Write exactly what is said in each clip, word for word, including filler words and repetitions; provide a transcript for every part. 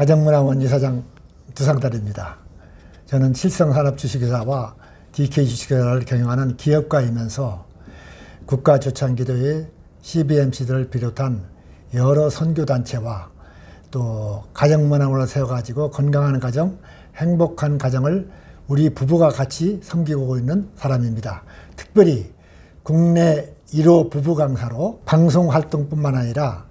가정문화원 이사장 두상달입니다. 저는 칠성산업주식회사와 디케이 주식회사를 경영하는 기업가이면서 국가조창기도의 씨비엠씨들을 비롯한 여러 선교단체와 또 가정문화원을 세워가지고 건강한 가정, 행복한 가정을 우리 부부가 같이 섬기고 있는 사람입니다. 특별히 국내 일 호 부부 강사로 방송활동뿐만 아니라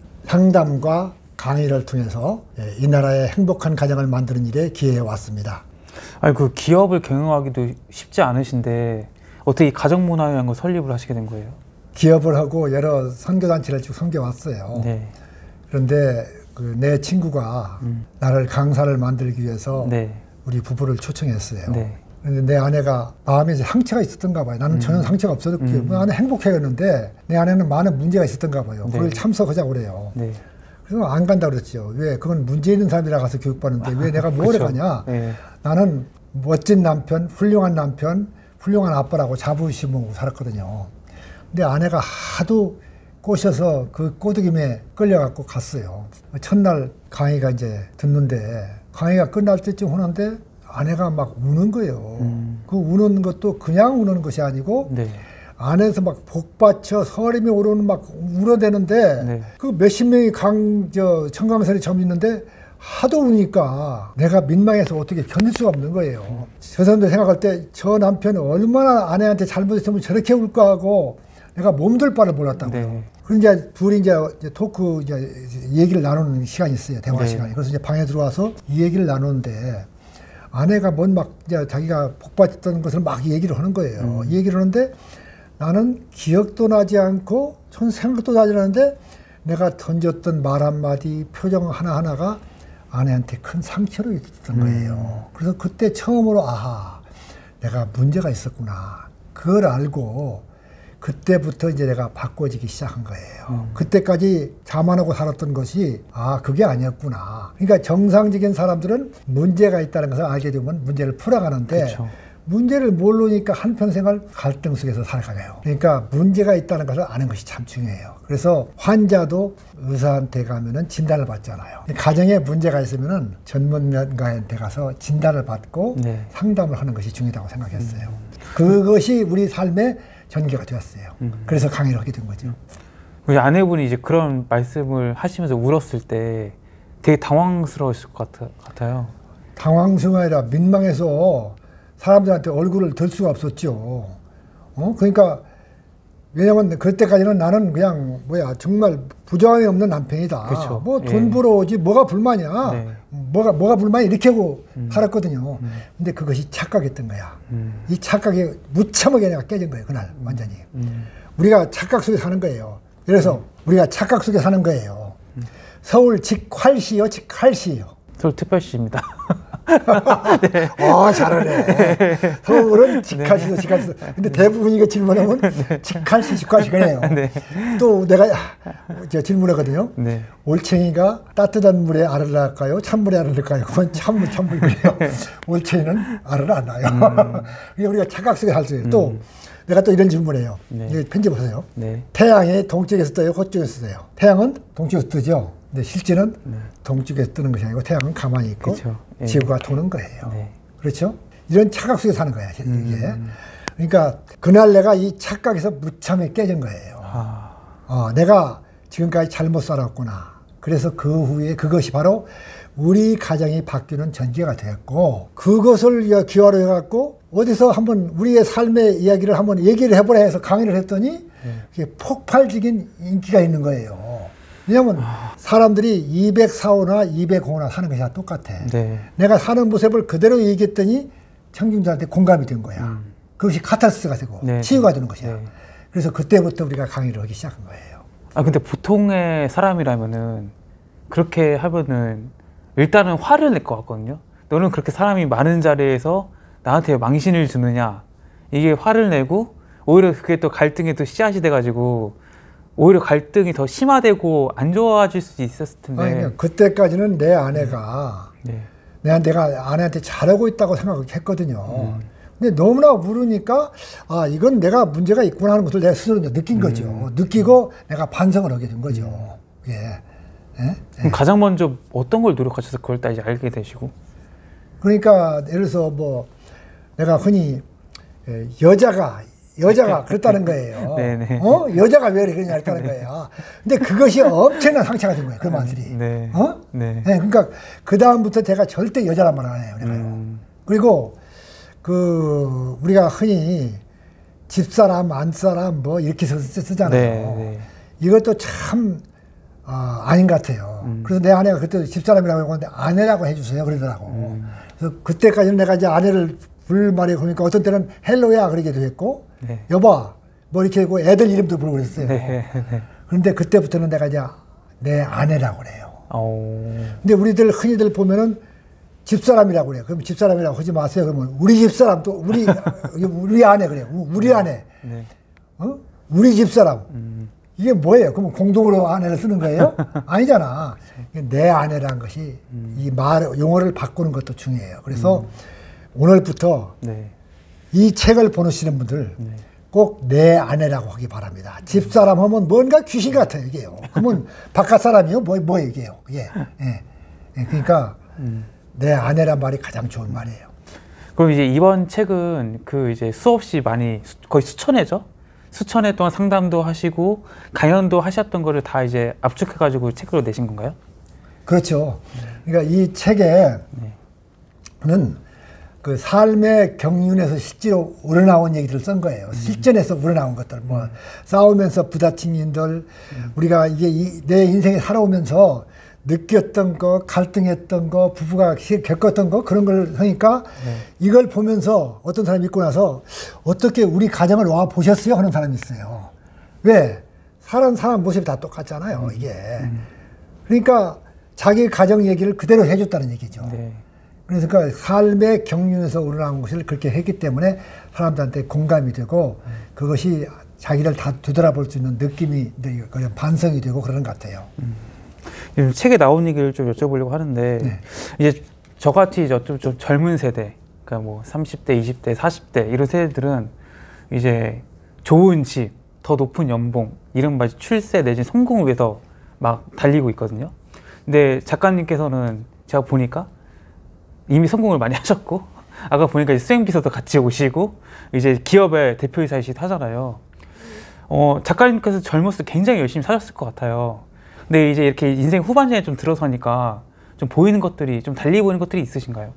상담과 강의를 통해서 이 나라의 행복한 가정을 만드는 일에 기여해 왔습니다. 아니, 그 기업을 경영하기도 쉽지 않으신데 어떻게 가정문화원을 설립을 하시게 된 거예요? 기업을 하고 여러 선교단체를 쭉 섬겨왔어요. 네. 그런데 그 내 친구가 음. 나를 강사를 만들기 위해서 네. 우리 부부를 초청했어요. 네. 그런데 내 아내가 마음에 상처가 있었던가 봐요. 나는 음. 전혀 상처가 없어도 음. 나는 행복해했는데 내 아내는 많은 문제가 있었던가 봐요. 네. 그걸 참석하자고 그래요. 네. 그래서 안 간다고 그랬죠. 왜? 그건 문제 있는 사람이라 가서 교육받는데 왜 내가 뭐래 가냐? 네. 나는 멋진 남편, 훌륭한 남편, 훌륭한 아빠라고 자부심 먹고 살았거든요. 근데 아내가 하도 꼬셔서 그 꼬드김에 끌려갖고 갔어요. 첫날 강의가 이제 듣는데 강의가 끝날 때쯤 오는데 아내가 막 우는 거예요. 음. 그 우는 것도 그냥 우는 것이 아니고 네. 안에서 막 복받쳐 서림이 오르는 막 울어대는데 네. 그 몇십 명이 강, 저, 청강설이 점 있는데 하도 우니까 내가 민망해서 어떻게 견딜 수가 없는 거예요. 저 사람들 생각할 때 저 남편이 얼마나 아내한테 잘못했으면 저렇게 울까 하고 내가 몸둘 바를 몰랐다고요. 네. 그래서 이제 둘이 이제 토크 이제 얘기를 나누는 시간이 있어요. 대화 네. 시간이. 그래서 이제 방에 들어와서 이 얘기를 나누는데 아내가 뭔 막 이제 자기가 복받쳤던 것을 막 얘기를 하는 거예요. 음. 얘기를 하는데 나는 기억도 나지 않고 전 생각도 나지 않는데 내가 던졌던 말 한마디, 표정 하나하나가 아내한테 큰 상처로 있었던 음. 거예요. 그래서 그때 처음으로 아하, 내가 문제가 있었구나. 그걸 알고 그때부터 이제 내가 바꿔지기 시작한 거예요. 음. 그때까지 자만하고 살았던 것이 아, 그게 아니었구나. 그러니까 정상적인 사람들은 문제가 있다는 것을 알게 되면 문제를 풀어가는데 그쵸. 문제를 모르니까 한평생을 갈등 속에서 살아가요. 그러니까 문제가 있다는 것을 아는 것이 참 중요해요. 그래서 환자도 의사한테 가면은 진단을 받잖아요. 가정에 문제가 있으면은 전문가한테 가서 진단을 받고 네. 상담을 하는 것이 중요하다고 생각했어요. 음. 그것이 우리 삶의 전개가 되었어요. 음. 그래서 강의를 하게 된 거죠. 우리 아내분이 이제 그런 말씀을 하시면서 울었을 때 되게 당황스러웠을 것 같아, 같아요. 당황스러운 아니라 민망해서 사람들한테 얼굴을 들 수가 없었죠. 어? 그러니까, 왜냐면 그때까지는 나는 그냥, 뭐야, 정말 부정함이 없는 남편이다. 그쵸. 뭐 돈 예. 벌어오지, 뭐가 불만이야. 네. 뭐가, 뭐가 불만이 이렇게 하고 음. 살았거든요. 음. 근데 그것이 착각했던 거야. 음. 이 착각이 무참하게 내가 깨진 거예요, 그날, 완전히. 음. 우리가 착각 속에 사는 거예요. 그래서 음. 우리가 착각 속에 사는 거예요. 음. 서울 직활시요, 직활시요. 서울 특별시입니다. 네. 아, 잘하네. 서울은 직할시도 네. 직할시도. 근데 대부분 이거 질문하면 네. 직할시, 직할시 그래요. 네. 또 내가 제가 질문하거든요. 네. 올챙이가 따뜻한 물에 알을 낳을까요? 찬물에 알을 낳을까요? 그건 찬물, 찬물이에요. 올챙이는 알을 안 낳아요. 음. 그러니까 우리가 착각 속에 살 수 있어요. 음. 또 내가 또 이런 질문해요. 네. 이거 편지 보세요. 네. 태양이 동쪽에서 떠요? 서쪽에서 떠요? 태양은 동쪽에서 뜨죠. 근데 실제는 네. 동쪽에서 뜨는 것이 아니고 태양은 가만히 있고 예. 지구가 도는 거예요. 네. 그렇죠? 이런 착각 속에 사는 거야, 이게. 음. 그러니까 그날 내가 이 착각에서 무참하게 깨진 거예요. 아. 어, 내가 지금까지 잘못 살았구나. 그래서 그 후에 그것이 바로 우리 가정이 바뀌는 전개가 되었고 그것을 기화로 해갖고 어디서 한번 우리의 삶의 이야기를 한번 얘기를 해보라 해서 강의를 했더니 네. 그게 폭발적인 인기가 있는 거예요. 왜냐면 아. 사람들이 이백사 호나 이백오 호나 사는 것이 다 똑같아. 네. 내가 사는 모습을 그대로 얘기했더니 청중들한테 공감이 된 거야. 음. 그것이 카타르시스가 되고 네. 치유가 되는 것이야. 네. 그래서 그때부터 우리가 강의를 하기 시작한 거예요. 아 근데 보통의 사람이라면은 그렇게 하면은 일단은 화를 낼 것 같거든요. 너는 그렇게 사람이 많은 자리에서 나한테 망신을 주느냐. 이게 화를 내고 오히려 그게 또 갈등이 또 씨앗이 돼가지고 오히려 갈등이 더 심화되고 안 좋아질 수 있었을 텐데. 아니, 그때까지는 내 아내가 네. 내가, 내가 아내한테 잘하고 있다고 생각했거든요. 음. 근데 너무나 모르니까 아 이건 내가 문제가 있구나 하는 것을 내가 스스로 느낀 음. 거죠. 느끼고 음. 내가 반성을 하게 된 거죠. 음. 예. 예? 그럼 가장 먼저 어떤 걸 노력하셔서 그걸 딱 이제 알게 되시고? 그러니까 예를 들어서 뭐 내가 흔히 여자가 여자가 그랬다는 거예요. 네네. 어? 여자가 왜 그러냐 했다는 거예요. 근데 그것이 엄청난 상처가 된 거예요. 그 말들이. 네. 어? 네. 네. 그러니까 그 다음부터 제가 절대 여자란 말 안 해요. 음. 그리고 그 우리가 흔히 집사람, 안사람 뭐 이렇게 쓰, 쓰잖아요. 네, 네. 이것도 참 어, 아닌 것 같아요. 음. 그래서 내 아내가 그때 집사람이라고 하는데 아내라고 해주세요 그러더라고. 음. 그래서 그때까지는 내가 이제 아내를 부를 말이 그러니까 어떤 때는 헬로야 그러기도 했고, 네. 여봐 뭐 이렇게 하고 애들 이름도 부르고 그랬어요. 네, 네. 그런데 그때부터는 내가 이제 내 아내라고 그래요. 오. 근데 우리들 흔히들 보면은 집사람이라고 그래요. 그럼 집사람이라고 하지 마세요. 그러면 우리 집사람 또 우리 우리 아내 그래요. 우리 아내. 네. 어? 우리 집사람. 음. 이게 뭐예요? 그러면 공동으로 아내를 쓰는 거예요? 아니잖아. 내 아내라는 것이 음. 이 말 용어를 바꾸는 것도 중요해요. 그래서 음. 오늘부터 네. 이 책을 보내시는 분들 네. 꼭 내 아내라고 하기 바랍니다. 음. 집사람 하면 뭔가 귀신 같아요, 이게요. 그러면 바깥 사람이요? 뭐, 뭐 이게요? 예. 예. 예. 그러니까 음. 내 아내란 말이 가장 좋은 말이에요. 그럼 이제 이번 책은 그 이제 수없이 많이 거의 수천 회죠? 수천 회 동안 상담도 하시고 강연도 하셨던 거를 다 이제 압축해가지고 책으로 내신 건가요? 그렇죠. 그러니까 이 책에는 네. 그 삶의 경륜에서 실제로 우러나온 얘기들을 쓴 거예요. 음. 실전에서 우러나온 것들, 뭐 음. 싸우면서 부딪힌 일들, 음. 우리가 이게 이, 내 인생에 살아오면서 느꼈던 거, 갈등했던 거, 부부가 겪었던 거 그런 걸 하니까 네. 이걸 보면서 어떤 사람이 있고 나서 어떻게 우리 가정을 와 보셨어요? 하는 사람이 있어요. 왜? 사람 사람 모습이 다 똑같잖아요. 음. 이게. 음. 그러니까 자기 가정 얘기를 그대로 해줬다는 얘기죠. 네. 그래서 그 삶의 경륜에서 우러나온 것을 그렇게 했기 때문에 사람들한테 공감이 되고 음. 그것이 자기를 다 되돌아볼 수 있는 느낌이, 그런 반성이 되고 그러는 것 같아요. 음. 책에 나온 얘기를 좀 여쭤보려고 하는데 네. 이제 저같이 좀, 좀 젊은 세대, 그러니까 뭐 삼십 대, 이십 대, 사십 대 이런 세대들은 이제 좋은 집, 더 높은 연봉, 이른바 출세 내지 성공을 위해서 막 달리고 있거든요. 근데 작가님께서는 제가 보니까 이미 성공을 많이 하셨고 아까 보니까 수행비서도 같이 오시고 이제 기업의 대표이사이시기도 하잖아요. 어, 작가님께서 젊었을 때 굉장히 열심히 사셨을 것 같아요. 근데 이제 이렇게 인생 후반전에 좀 들어서니까 좀 보이는 것들이, 좀 달리 보이는 것들이 있으신가요?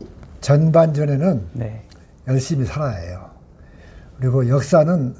전반전에는 네. 열심히 살아야 해요. 그리고 역사는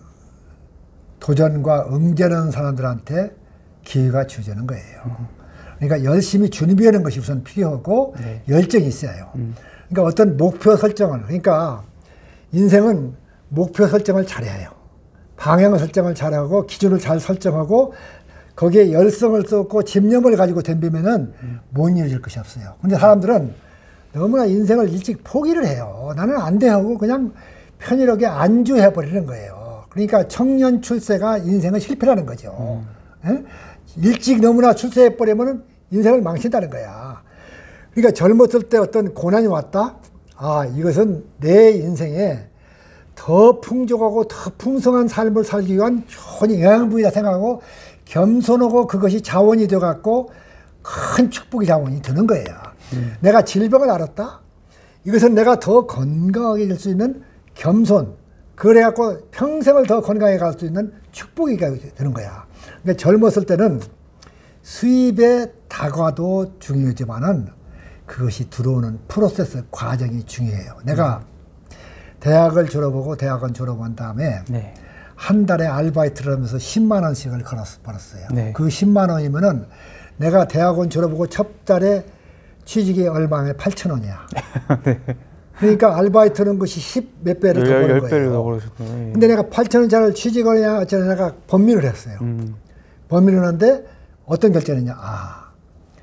도전과 응전하는 사람들한테 기회가 주어지는 거예요. 음. 그러니까 열심히 준비하는 것이 우선 필요하고 네. 열정이 있어요. 음. 그러니까 어떤 목표 설정을, 그러니까 인생은 목표 설정을 잘해야 해요. 방향 설정을 잘하고 기준을 잘 설정하고 거기에 열성을 쏟고 집념을 가지고 덤비면은 음. 못 이루어질 것이 없어요. 근데 사람들은 너무나 인생을 일찍 포기를 해요. 나는 안 돼 하고 그냥 편일하게 안주해 버리는 거예요. 그러니까 청년 출세가 인생의 실패라는 거죠. 음. 일찍 너무나 출세해 버리면은 인생을 망친다는 거야. 그러니까 젊었을 때 어떤 고난이 왔다? 아, 이것은 내 인생에 더 풍족하고 더 풍성한 삶을 살기 위한 좋은 영양분이다 생각하고 겸손하고 그것이 자원이 되어갖고 큰 축복의 자원이 되는 거예요. 음. 내가 질병을 앓았다? 이것은 내가 더 건강하게 될 수 있는 겸손. 그래갖고 평생을 더 건강하게 갈 수 있는 축복이 되는 거야. 그러니까 젊었을 때는 수입의 다과도 중요하지만은 그것이 들어오는 프로세스 과정이 중요해요. 내가 음. 대학을 졸업하고 대학원 졸업한 다음에 네. 한 달에 아르바이트를 하면서 십만 원씩을 벌었어요. 네. 그 십만 원이면은 내가 대학원 졸업하고 첫 달에 취직이 얼마에 팔천 원이야. 네. 그러니까 아르바이트 하는 것이 십 몇 배를 더 버는 거예요. 근데 내가 팔천 원짜리 취직을 해야 내가 범민을 했어요. 음. 범민을 하는데 어떤 결정이냐. 아,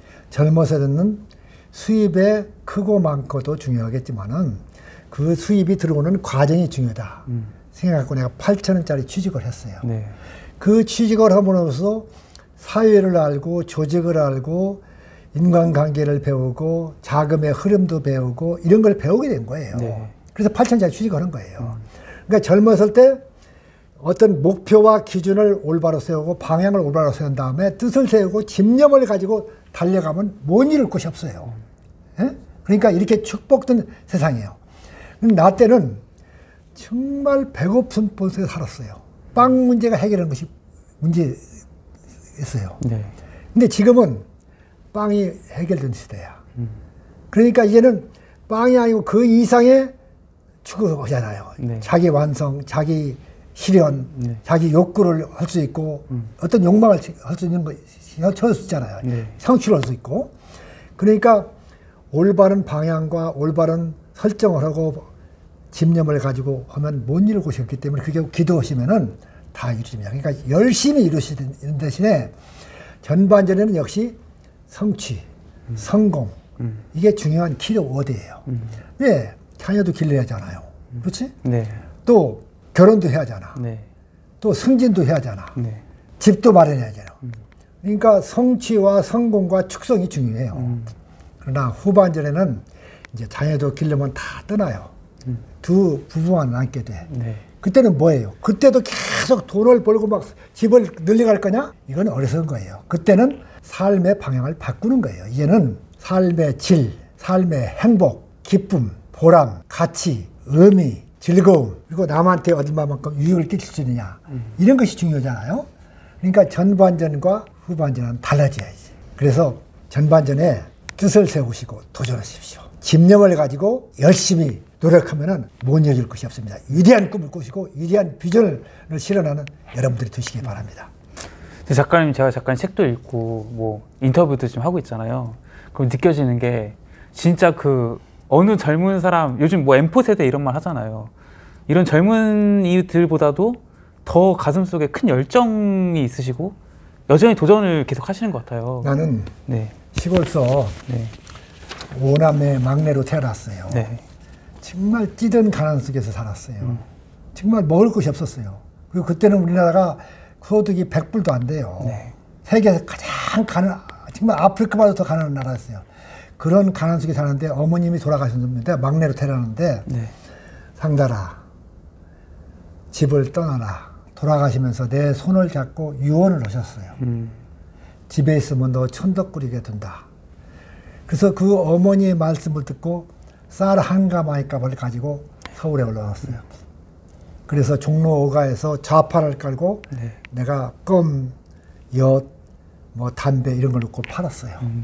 젊어서는 수입의 크고 많고도 중요하겠지만은 그 수입이 들어오는 과정이 중요하다. 음. 생각하고 내가 팔천 원짜리 취직을 했어요. 네. 그 취직을 함으로써 사회를 알고 조직을 알고 인간관계를 배우고 자금의 흐름도 배우고 이런 걸 배우게 된 거예요. 네. 그래서 팔천 원짜리 취직을 한 거예요. 음. 그러니까 젊었을 때 어떤 목표와 기준을 올바로 세우고 방향을 올바로 세운 다음에 뜻을 세우고 집념을 가지고 달려가면 못 이룰 것이 없어요. 예? 그러니까 이렇게 축복된 세상이에요. 나 때는 정말 배고픈 본성에 살았어요. 빵 문제가 해결하는 것이 문제였어요. 네. 근데 지금은 빵이 해결된 시대야. 음. 그러니까 이제는 빵이 아니고 그 이상의 추구하잖아요. 네. 자기 완성, 자기 실현, 네. 자기 욕구를 할 수 있고 음. 어떤 욕망을 할 수 있는 것이 채울 수 있잖아요. 네. 성취를 할 수 있고. 그러니까 올바른 방향과 올바른 설정을 하고 집념을 가지고 하면 못 이룰 곳이 없기 때문에 그게 기도하시면은 다 이루십니다. 그러니까 열심히 이루시는 대신에 전반전에는 역시 성취, 음. 성공 음. 이게 중요한 키워드예요. 음. 네, 자녀도 길러야 하잖아요. 음. 그렇지? 네. 또 결혼도 해야 하잖아. 네. 또 승진도 해야 하잖아. 네. 집도 마련해야 하잖아. 음. 그러니까 성취와 성공과 축성이 중요해요. 음. 그러나 후반전에는 이제 자녀도 길르면 다 떠나요. 음. 두 부부만 남게 돼. 네. 그때는 뭐예요? 그때도 계속 돈을 벌고 막 집을 늘려갈 거냐? 이건 어리석은 거예요. 그때는 삶의 방향을 바꾸는 거예요. 이제는 삶의 질, 삶의 행복, 기쁨, 보람, 가치, 의미, 즐거움, 그리고 남한테 얼마만큼 유익을 끼칠 수 있느냐. 음. 이런 것이 중요하잖아요. 그러니까 전반전과 후반전은 달라져야지. 그래서 전반전에 뜻을 세우시고 도전하십시오. 집념을 가지고 열심히 노력하면은 못 이룰 것이 없습니다. 위대한 꿈을 꾸시고 위대한 비전을 실현하는 여러분들이 되시기 바랍니다. 작가님, 제가 작가님 책도 읽고 뭐 인터뷰도 좀 하고 있잖아요. 그럼 느껴지는 게 진짜 그 어느 젊은 사람, 요즘 뭐 엠포 세대 이런 말 하잖아요. 이런 젊은 이들보다도 더 가슴속에 큰 열정이 있으시고 여전히 도전을 계속 하시는 것 같아요. 나는 네. 시골서 네. 오남매 막내로 태어났어요. 네. 정말 찌든 가난 속에서 살았어요. 음. 정말 먹을 것이 없었어요. 그리고 그때는 우리나라가 소득이 백 불도 안 돼요. 네. 세계에서 가장 가난, 정말 아프리카보다 더 가난한 나라였어요. 그런 가난 속에 사는데 어머님이 돌아가셨는데 막내로 태어났는데 네. 상달아, 집을 떠나라. 돌아가시면서 내 손을 잡고 유언을 하셨어요. 음. 집에 있으면 너 천덕 꾸리게 된다. 그래서 그 어머니의 말씀을 듣고 쌀 한 가마의 값을 가지고 서울에 올라왔어요. 그래서 종로 오가에서 좌파를 깔고 네. 내가 껌, 엿, 뭐 담배 이런 걸 넣고 팔았어요. 음.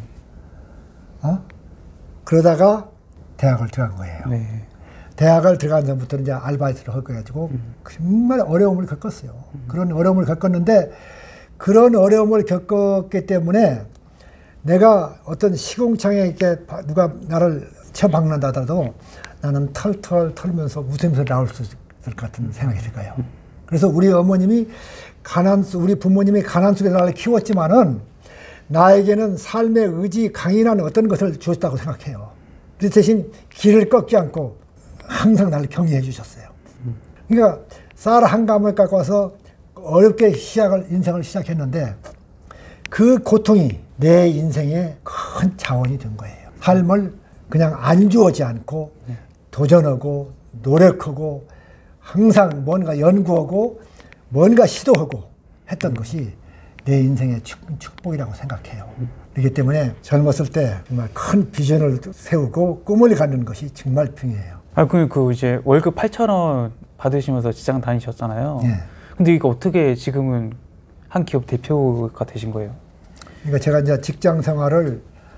어? 그러다가 대학을 들어간 거예요. 네. 대학을 들어간 전부터는 이제 아르바이트를 할 거가지고 음. 정말 어려움을 겪었어요. 음. 그런 어려움을 겪었는데 그런 어려움을 겪었기 때문에 내가 어떤 시궁창에 이렇게 누가 나를 쳐박는다 하더라도 나는 털털 털면서 웃으면서 나올 수 있을 것 같은 생각이 들어요. 그래서 우리 어머님이 가난, 우리 부모님이 가난 속에서 나를 키웠지만은 나에게는 삶의 의지, 강인한 어떤 것을 주었다고 생각해요. 그 대신 길을 꺾지 않고 항상 나를 격려해 주셨어요. 그러니까 쌀 한 감을 갖고 와서 어렵게 시작을, 인생을 시작했는데 그 고통이 내 인생의 큰 자원이 된 거예요. 삶을 그냥 안주하지 않고 도전하고 노력하고 항상 뭔가 연구하고 뭔가 시도하고 했던 것이 내 인생의 축, 축복이라고 생각해요. 그렇기 때문에 젊었을 때 정말 큰 비전을 세우고 꿈을 갖는 것이 정말 중요해요. 아, 그, 그 이제 월급 팔천 원 받으시면서 직장 다니셨잖아요. 예. 근데 이거 어떻게 지금은 한 기업 대표가 되신 거예요? 그러니까 제가 이제 직장 생활을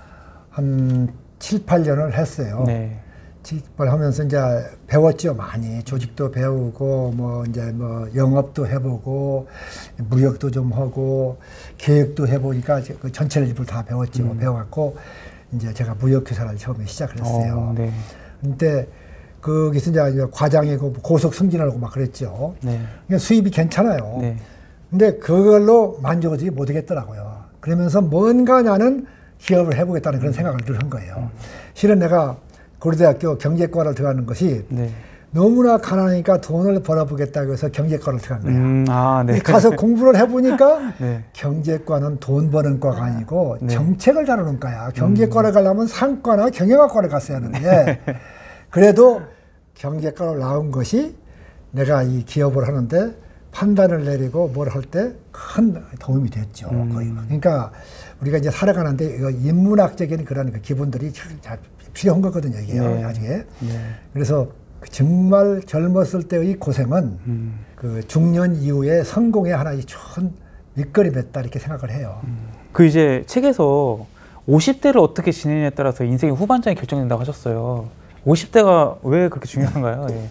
한 칠, 팔 년을 했어요. 네. 직업을 하면서 이제 배웠죠, 많이. 조직도 배우고, 뭐, 이제 뭐, 영업도 해보고, 무역도 좀 하고, 계획도 해보니까 그 전체를 일부를 다 배웠죠. 음. 배워갖고, 이제 제가 무역회사를 처음에 시작을 했어요. 어, 네. 근데, 거기서 이제 과장이고 고속 승진하고 막 그랬죠. 네. 그러니까 수입이 괜찮아요. 네. 근데 그걸로 만족하지 못하겠더라고요. 그러면서 뭔가 나는 기업을 해보겠다는 그런 생각을 늘 한 거예요. 실은 내가 고려대학교 경제과를 들어가는 것이 네. 너무나 가난하니까 돈을 벌어보겠다고 해서 경제과를 들어간 거야. 음, 아, 네. 가서 공부를 해보니까 네. 경제과는 돈 버는 과가 아니고 네. 정책을 다루는 과야. 경제과를 가려면 상과나 경영학과를 갔어야 하는데 그래도 경제과로 나온 것이 내가 이 기업을 하는데 판단을 내리고 뭘 할 때 큰 도움이 됐죠. 음. 거의. 그러니까 우리가 이제 살아가는데 이거 인문학적인 그런 그 기본들이 잘 필요한 거거든요. 이게 네. 나중에. 네. 그래서 정말 젊었을 때의 고생은 음. 그 중년 이후에 성공의 하나의 좋은 밑거름이었다 이렇게 생각을 해요. 음. 그 이제 책에서 오십 대를 어떻게 지내냐에 따라서 인생의 후반전이 결정된다고 하셨어요. 오십 대가 왜 그렇게 중요한가요? 예.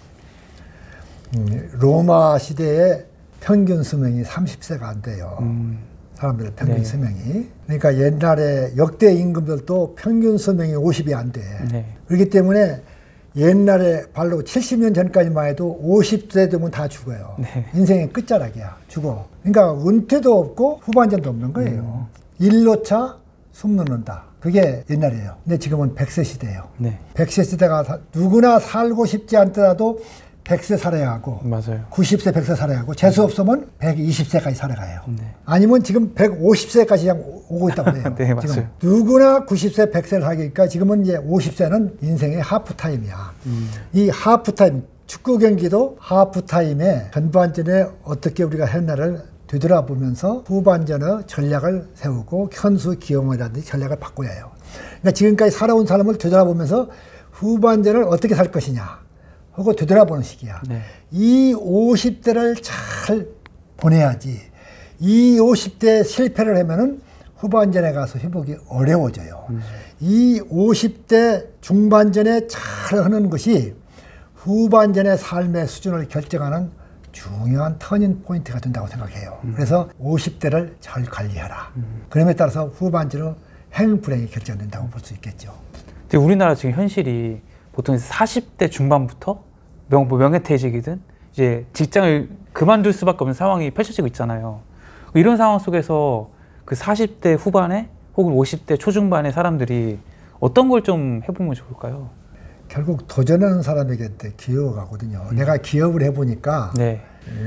음, 로마 시대의 평균 수명이 삼십 세가 안 돼요. 음. 사람들의 평균 네. 수명이. 그러니까 옛날에 역대 임금들도 평균 수명이 오십이 안 돼. 네. 그렇기 때문에 옛날에 발로 칠십 년 전까지만 해도 오십 세 되면 다 죽어요. 네. 인생의 끝자락이야. 죽어. 그러니까 은퇴도 없고 후반전도 없는 거예요. 음. 일로차 숨 놓는다. 그게 옛날이에요. 근데 지금은 백 세 시대예요. 네. 백 세 시대가 다- 누구나 살고 싶지 않더라도 백 세 살아야 하고 맞아요. 구십 세, 백 세 살아야 하고 재수 없으면 백이십 세까지 살아가요. 네. 아니면 지금 백오십 세까지 그냥 오고 있다고 해요. 네, 맞아요. 지금 누구나 구십 세, 백 세를 하니까 지금은 이제 오십 세는 인생의 하프타임이야. 음. 이 하프타임, 축구 경기도 하프타임에 전반전에 어떻게 우리가 했나를 되돌아보면서 후반전의 전략을 세우고 현수 기용이라든지 전략을 바꿔야 해요. 그러니까 지금까지 살아온 사람을 되돌아보면서 후반전을 어떻게 살 것이냐 하고 되돌아보는 시기야. 네. 이 오십 대를 잘 보내야지. 이 오십 대 실패를 하면은 후반전에 가서 회복이 어려워져요. 음. 이 오십 대 중반전에 잘 하는 것이 후반전의 삶의 수준을 결정하는 중요한 터닝 포인트가 된다고 생각해요. 음. 그래서 오십 대를 잘 관리하라. 음. 그럼에 따라서 후반전은 행불행이 결정된다고 볼 수 있겠죠. 이제 우리나라 지금 현실이 보통 사십 대 중반부터 명, 뭐 명예퇴직이든 이제 직장을 그만둘 수밖에 없는 상황이 펼쳐지고 있잖아요. 이런 상황 속에서 그 사십 대 후반에 혹은 오십 대 초중반의 사람들이 어떤 걸 좀 해보면 좋을까요? 결국 도전하는 사람에게 기회가 가거든요. 음. 내가 기업을 해보니까 네.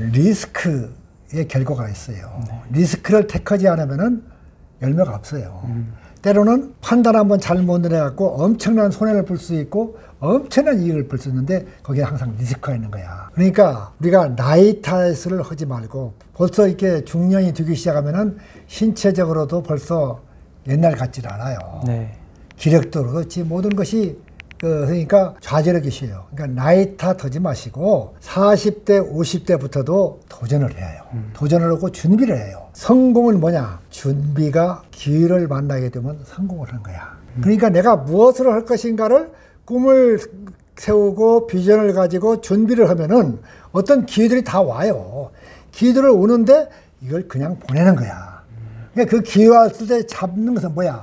리스크의 결과가 있어요. 네. 리스크를 택하지 않으면 열매가 없어요. 음. 때로는 판단 한번 잘못 내려갖고 엄청난 손해를 볼 수 있고 엄청난 이익을 볼 수 있는데 거기에 항상 리스크가 있는 거야. 그러니까 우리가 나이 탓을 하지 말고 벌써 이렇게 중년이 되기 시작하면은 신체적으로도 벌써 옛날 같지는 않아요. 네. 기력도 그렇지 모든 것이 그 그러니까 좌절하기 쉬워요. 그러니까 나이 탓하지 마시고 사십 대, 오십 대부터도 도전을 해야 해요. 음. 도전을 하고 준비를 해요. 성공은 뭐냐? 준비가 기회를 만나게 되면 성공을 하는 거야. 음. 그러니까 내가 무엇을 할 것인가를 꿈을 세우고 비전을 가지고 준비를 하면은 어떤 기회들이 다 와요. 기회들을 오는데 이걸 그냥 보내는 거야. 그러니까 그 기회 왔을 때 잡는 것은 뭐야?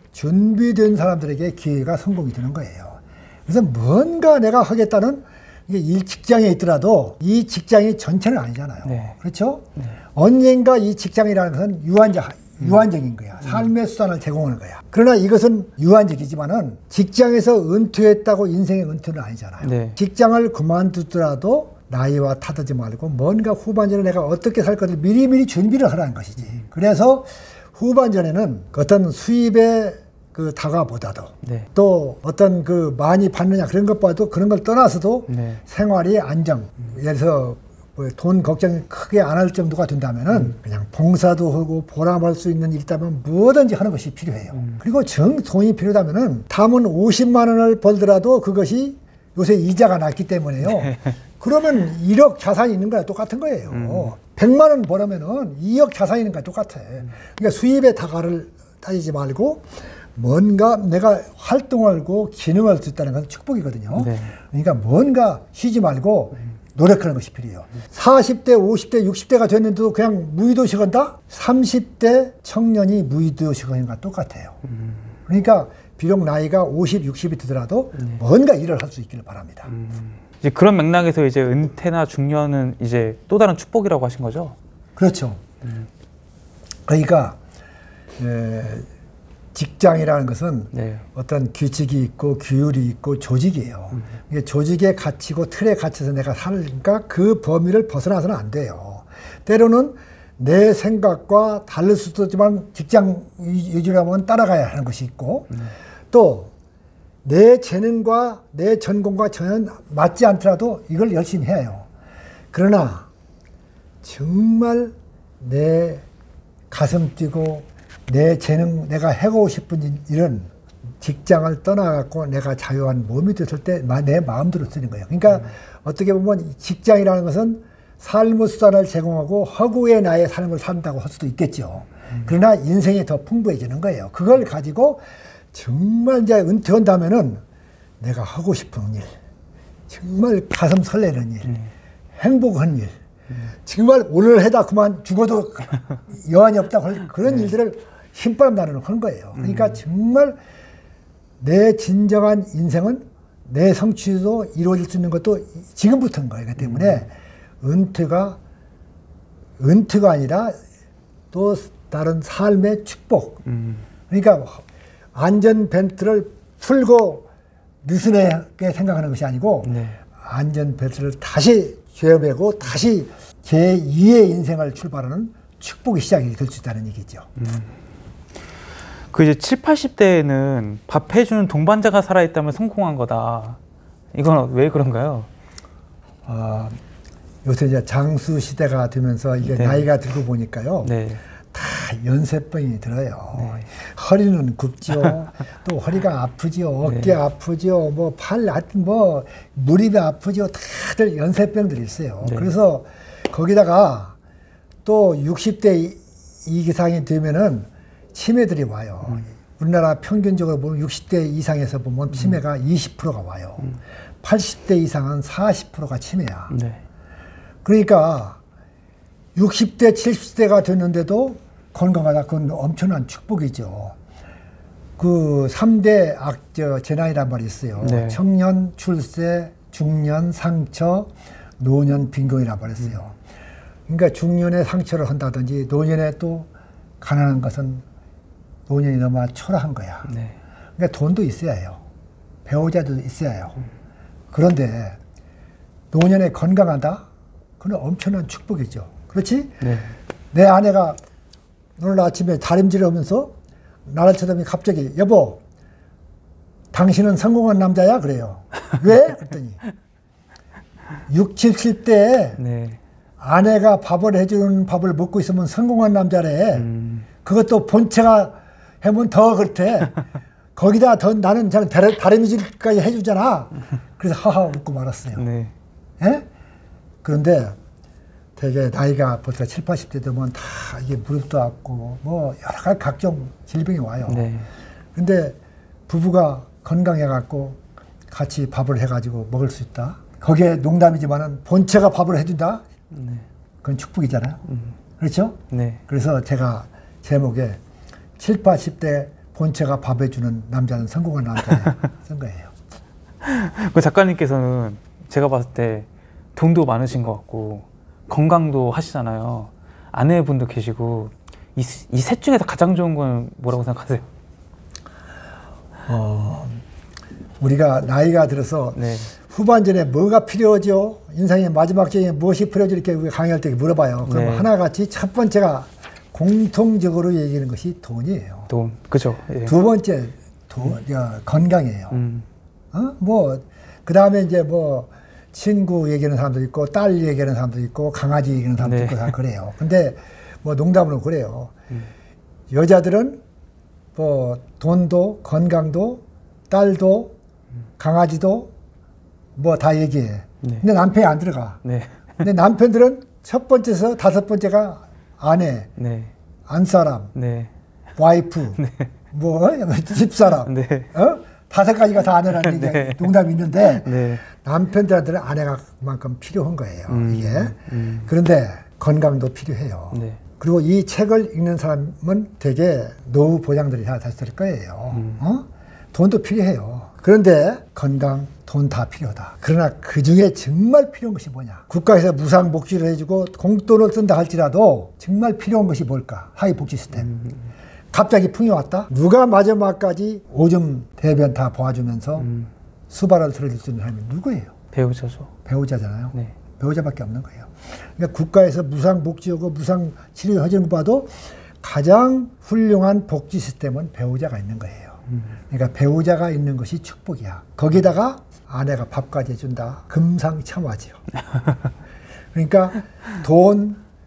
준비된 사람들에게 기회가 성공이 되는 거예요. 그래서 뭔가 내가 하겠다는 이게 일 직장에 있더라도 이 직장이 전체는 아니잖아요. 네. 그렇죠? 네. 언젠가 이 직장이라는 것은 유한적, 음. 유한적인 거야. 삶의 수단을 제공하는 거야. 그러나 이것은 유한적이지만은 직장에서 은퇴했다고 인생의 은퇴는 아니잖아요. 네. 직장을 그만두더라도 나이와 탓하지 말고 뭔가 후반전에 내가 어떻게 살 것을 미리미리 준비를 하라는 것이지. 그래서 후반전에는 어떤 수입의 그 다가보다도 네. 또 어떤 그 많이 받느냐 그런 것보다도 그런 걸 떠나서도 네. 생활이 안정, 예를 들어서 뭐 돈 걱정이 크게 안 할 정도가 된다면은 음. 그냥 봉사도 하고 보람할 수 있는 일 있다면 뭐든지 하는 것이 필요해요. 음. 그리고 정 돈이 필요하다면은 담은 오십만 원을 벌더라도 그것이 요새 이자가 낮기 때문에요. 네. 그러면 일억 자산이 있는 거랑 똑같은 거예요. 음. 백만 원 벌으면은 이억 자산이 있는 거랑 똑같아. 음. 그러니까 수입의 다가를 따지지 말고 뭔가 내가 활동하고 기능할 수 있다는 것은 축복이거든요. 네. 그러니까 뭔가 쉬지 말고 노력하는 것이 필요해요. 사십 대, 오십 대, 육십 대가 됐는데도 그냥 무의도식 한다? 삼십 대 청년이 무의도식 하는 것과 똑같아요. 음. 그러니까 비록 나이가 오십, 육십이 되더라도 네. 뭔가 일을 할 수 있기를 바랍니다. 음. 이제 그런 맥락에서 이제 은퇴나 중년은 이제 또 다른 축복이라고 하신 거죠? 그렇죠. 음. 그러니까 에, 직장이라는 것은 네. 어떤 규칙이 있고 규율이 있고 조직이에요. 음. 이게 조직에 갇히고 틀에 갇혀서 내가 살니까 그 범위를 벗어나서는 안 돼요. 때로는 내 생각과 다를 수도 있지만 직장 유지라면 따라가야 하는 것이 있고 음. 또 내 재능과 내 전공과 전혀 맞지 않더라도 이걸 열심히 해요. 그러나 정말 내 가슴 뛰고 내 재능, 내가 해고 싶은 일은 직장을 떠나갖고 내가 자유한 몸이 됐을 때 내 마음대로 쓰는 거예요. 그러니까 음. 어떻게 보면 직장이라는 것은 삶의 수단을 제공하고 허구의 나의 삶을 산다고 할 수도 있겠죠. 음. 그러나 인생이 더 풍부해지는 거예요. 그걸 가지고 정말 이제 은퇴한다면은 내가 하고 싶은 일, 정말 가슴 설레는 일, 음. 행복한 일, 음. 정말 오늘 해다 그만 죽어도 여한이 없다고 할 그런 네. 일들을 힘바람 나누는 건 거예요. 그러니까 음. 정말 내 진정한 인생은 내 성취도 이루어질 수 있는 것도 지금부터인 거예요. 그렇기 때문에 음. 은퇴가 은퇴가 아니라 또 다른 삶의 축복. 음. 그러니까 안전 벨트를 풀고 느슨하게 생각하는 것이 아니고 네. 안전 벨트를 다시 죄매고 다시 제이의 인생을 출발하는 축복의 시작이 될 수 있다는 얘기죠. 음. 그 이제 칠, 팔십 대에는 밥 해주는 동반자가 살아있다면 성공한 거다. 이건 왜 그런가요? 어, 요새 이제 장수 시대가 되면서 이게 네. 나이가 들고 보니까요. 네. 다 연세병이 들어요. 네. 허리는 굽죠. 또 허리가 아프죠. 어깨 네. 아프죠. 뭐 팔, 하여튼 뭐 무릎이 아프죠. 다들 연세병들이 있어요. 네. 그래서 거기다가 또 육십 대 이상이 되면은 치매들이 와요. 음. 우리나라 평균적으로 보면 육십 대 이상에서 보면 치매가 음. 이십 퍼센트가 와요. 음. 팔십 대 이상은 사십 퍼센트가 치매야. 네. 그러니까 육십 대, 칠십 대가 됐는데도 건강하다. 그건 엄청난 축복이죠. 그 삼 대 악, 저, 재난이란 말이 있어요. 네. 청년, 출세, 중년, 상처, 노년, 빈곤이란 말이 있어요. 음. 그러니까 중년에 상처를 한다든지 노년에 또 가난한 것은 노년이 너무 초라한 거야. 네. 그러니까 돈도 있어야 해요. 배우자도 있어야 해요. 음. 그런데 노년에 건강하다? 그건 엄청난 축복이죠. 그렇지? 네. 내 아내가 오늘 아침에 다림질을 하면서 나를 쳐다보니 갑자기 여보 당신은 성공한 남자야? 그래요. 왜? 그랬더니 육십, 칠십 대에 네. 아내가 밥을 해주는 밥을 먹고 있으면 성공한 남자래. 음. 그것도 본체가 하면 더 그렇대. 거기다 더 나는 저는 다림질까지 해주잖아. 그래서 하하 웃고 말았어요. 네. 예? 그런데 되게 나이가 벌써 칠, 팔십 대 되면 다 이게 무릎도 아프고 뭐 여러 가지 각종 질병이 와요. 네. 근데 부부가 건강해갖고 같이 밥을 해가지고 먹을 수 있다. 거기에 농담이지만은 본체가 밥을 해준다. 네. 그건 축복이잖아요. 음. 그렇죠? 네. 그래서 제가 제목에 칠, 팔십 대 본체가 밥 해주는 남자는 성공한 남자야 쓴 거예요. 그 작가님께서는 제가 봤을 때 돈도 많으신 것 같고 건강도 하시잖아요. 아내분도 계시고 이 셋 중에서 가장 좋은 건 뭐라고 생각하세요? 어, 우리가 나이가 들어서 네. 후반전에 뭐가 필요하죠? 인생의 마지막 전에 무엇이 필요하죠? 이렇게 강의할 때 물어봐요. 그럼 네. 하나같이 첫 번째가 공통적으로 얘기하는 것이 돈이에요. 돈, 그죠. 예. 두 번째, 돈, 음. 야, 건강이에요. 음. 어? 뭐, 그 다음에 이제 뭐, 친구 얘기하는 사람도 있고, 딸 얘기하는 사람도 있고, 강아지 얘기하는 사람도 네. 있고, 다 그래요. 근데 뭐, 농담으로 그래요. 음. 여자들은 뭐, 돈도, 건강도, 딸도, 음. 강아지도 뭐, 다 얘기해. 네. 근데 남편이 안 들어가. 네. 근데 남편들은 첫 번째에서 다섯 번째가 아내, 네. 안사람, 네. 와이프, 네. 뭐 집사람, 네. 어? 다섯 가지가 다 아내라는 네. 얘기 농담이 있는데 네. 남편들한테는 아내가 그만큼 필요한 거예요. 음, 이게 음. 그런데 건강도 필요해요. 네. 그리고 이 책을 읽는 사람은 되게 노후 보장들이 다 됐을 거예요. 음. 어? 돈도 필요해요. 그런데 건강, 돈 다 필요하다. 그러나 그 중에 정말 필요한 것이 뭐냐? 국가에서 무상 복지를 해주고 공돈을 쓴다 할지라도 정말 필요한 것이 뭘까? 사회복지 시스템. 음. 갑자기 풍이 왔다? 누가 마지막까지 오줌 대변 다 봐주면서 음. 수발을 들어줄 수 있는 사람이 누구예요? 배우자죠. 배우자잖아요. 네. 배우자밖에 없는 거예요. 그러니까 국가에서 무상 복지하고 무상 치료 해주는 거 봐도 가장 훌륭한 복지 시스템은 배우자가 있는 거예요. 그러니까 배우자가 있는 것이 축복이야. 거기다가 아내가 밥까지 해준다. 금상첨화지요. 그러니까 돈,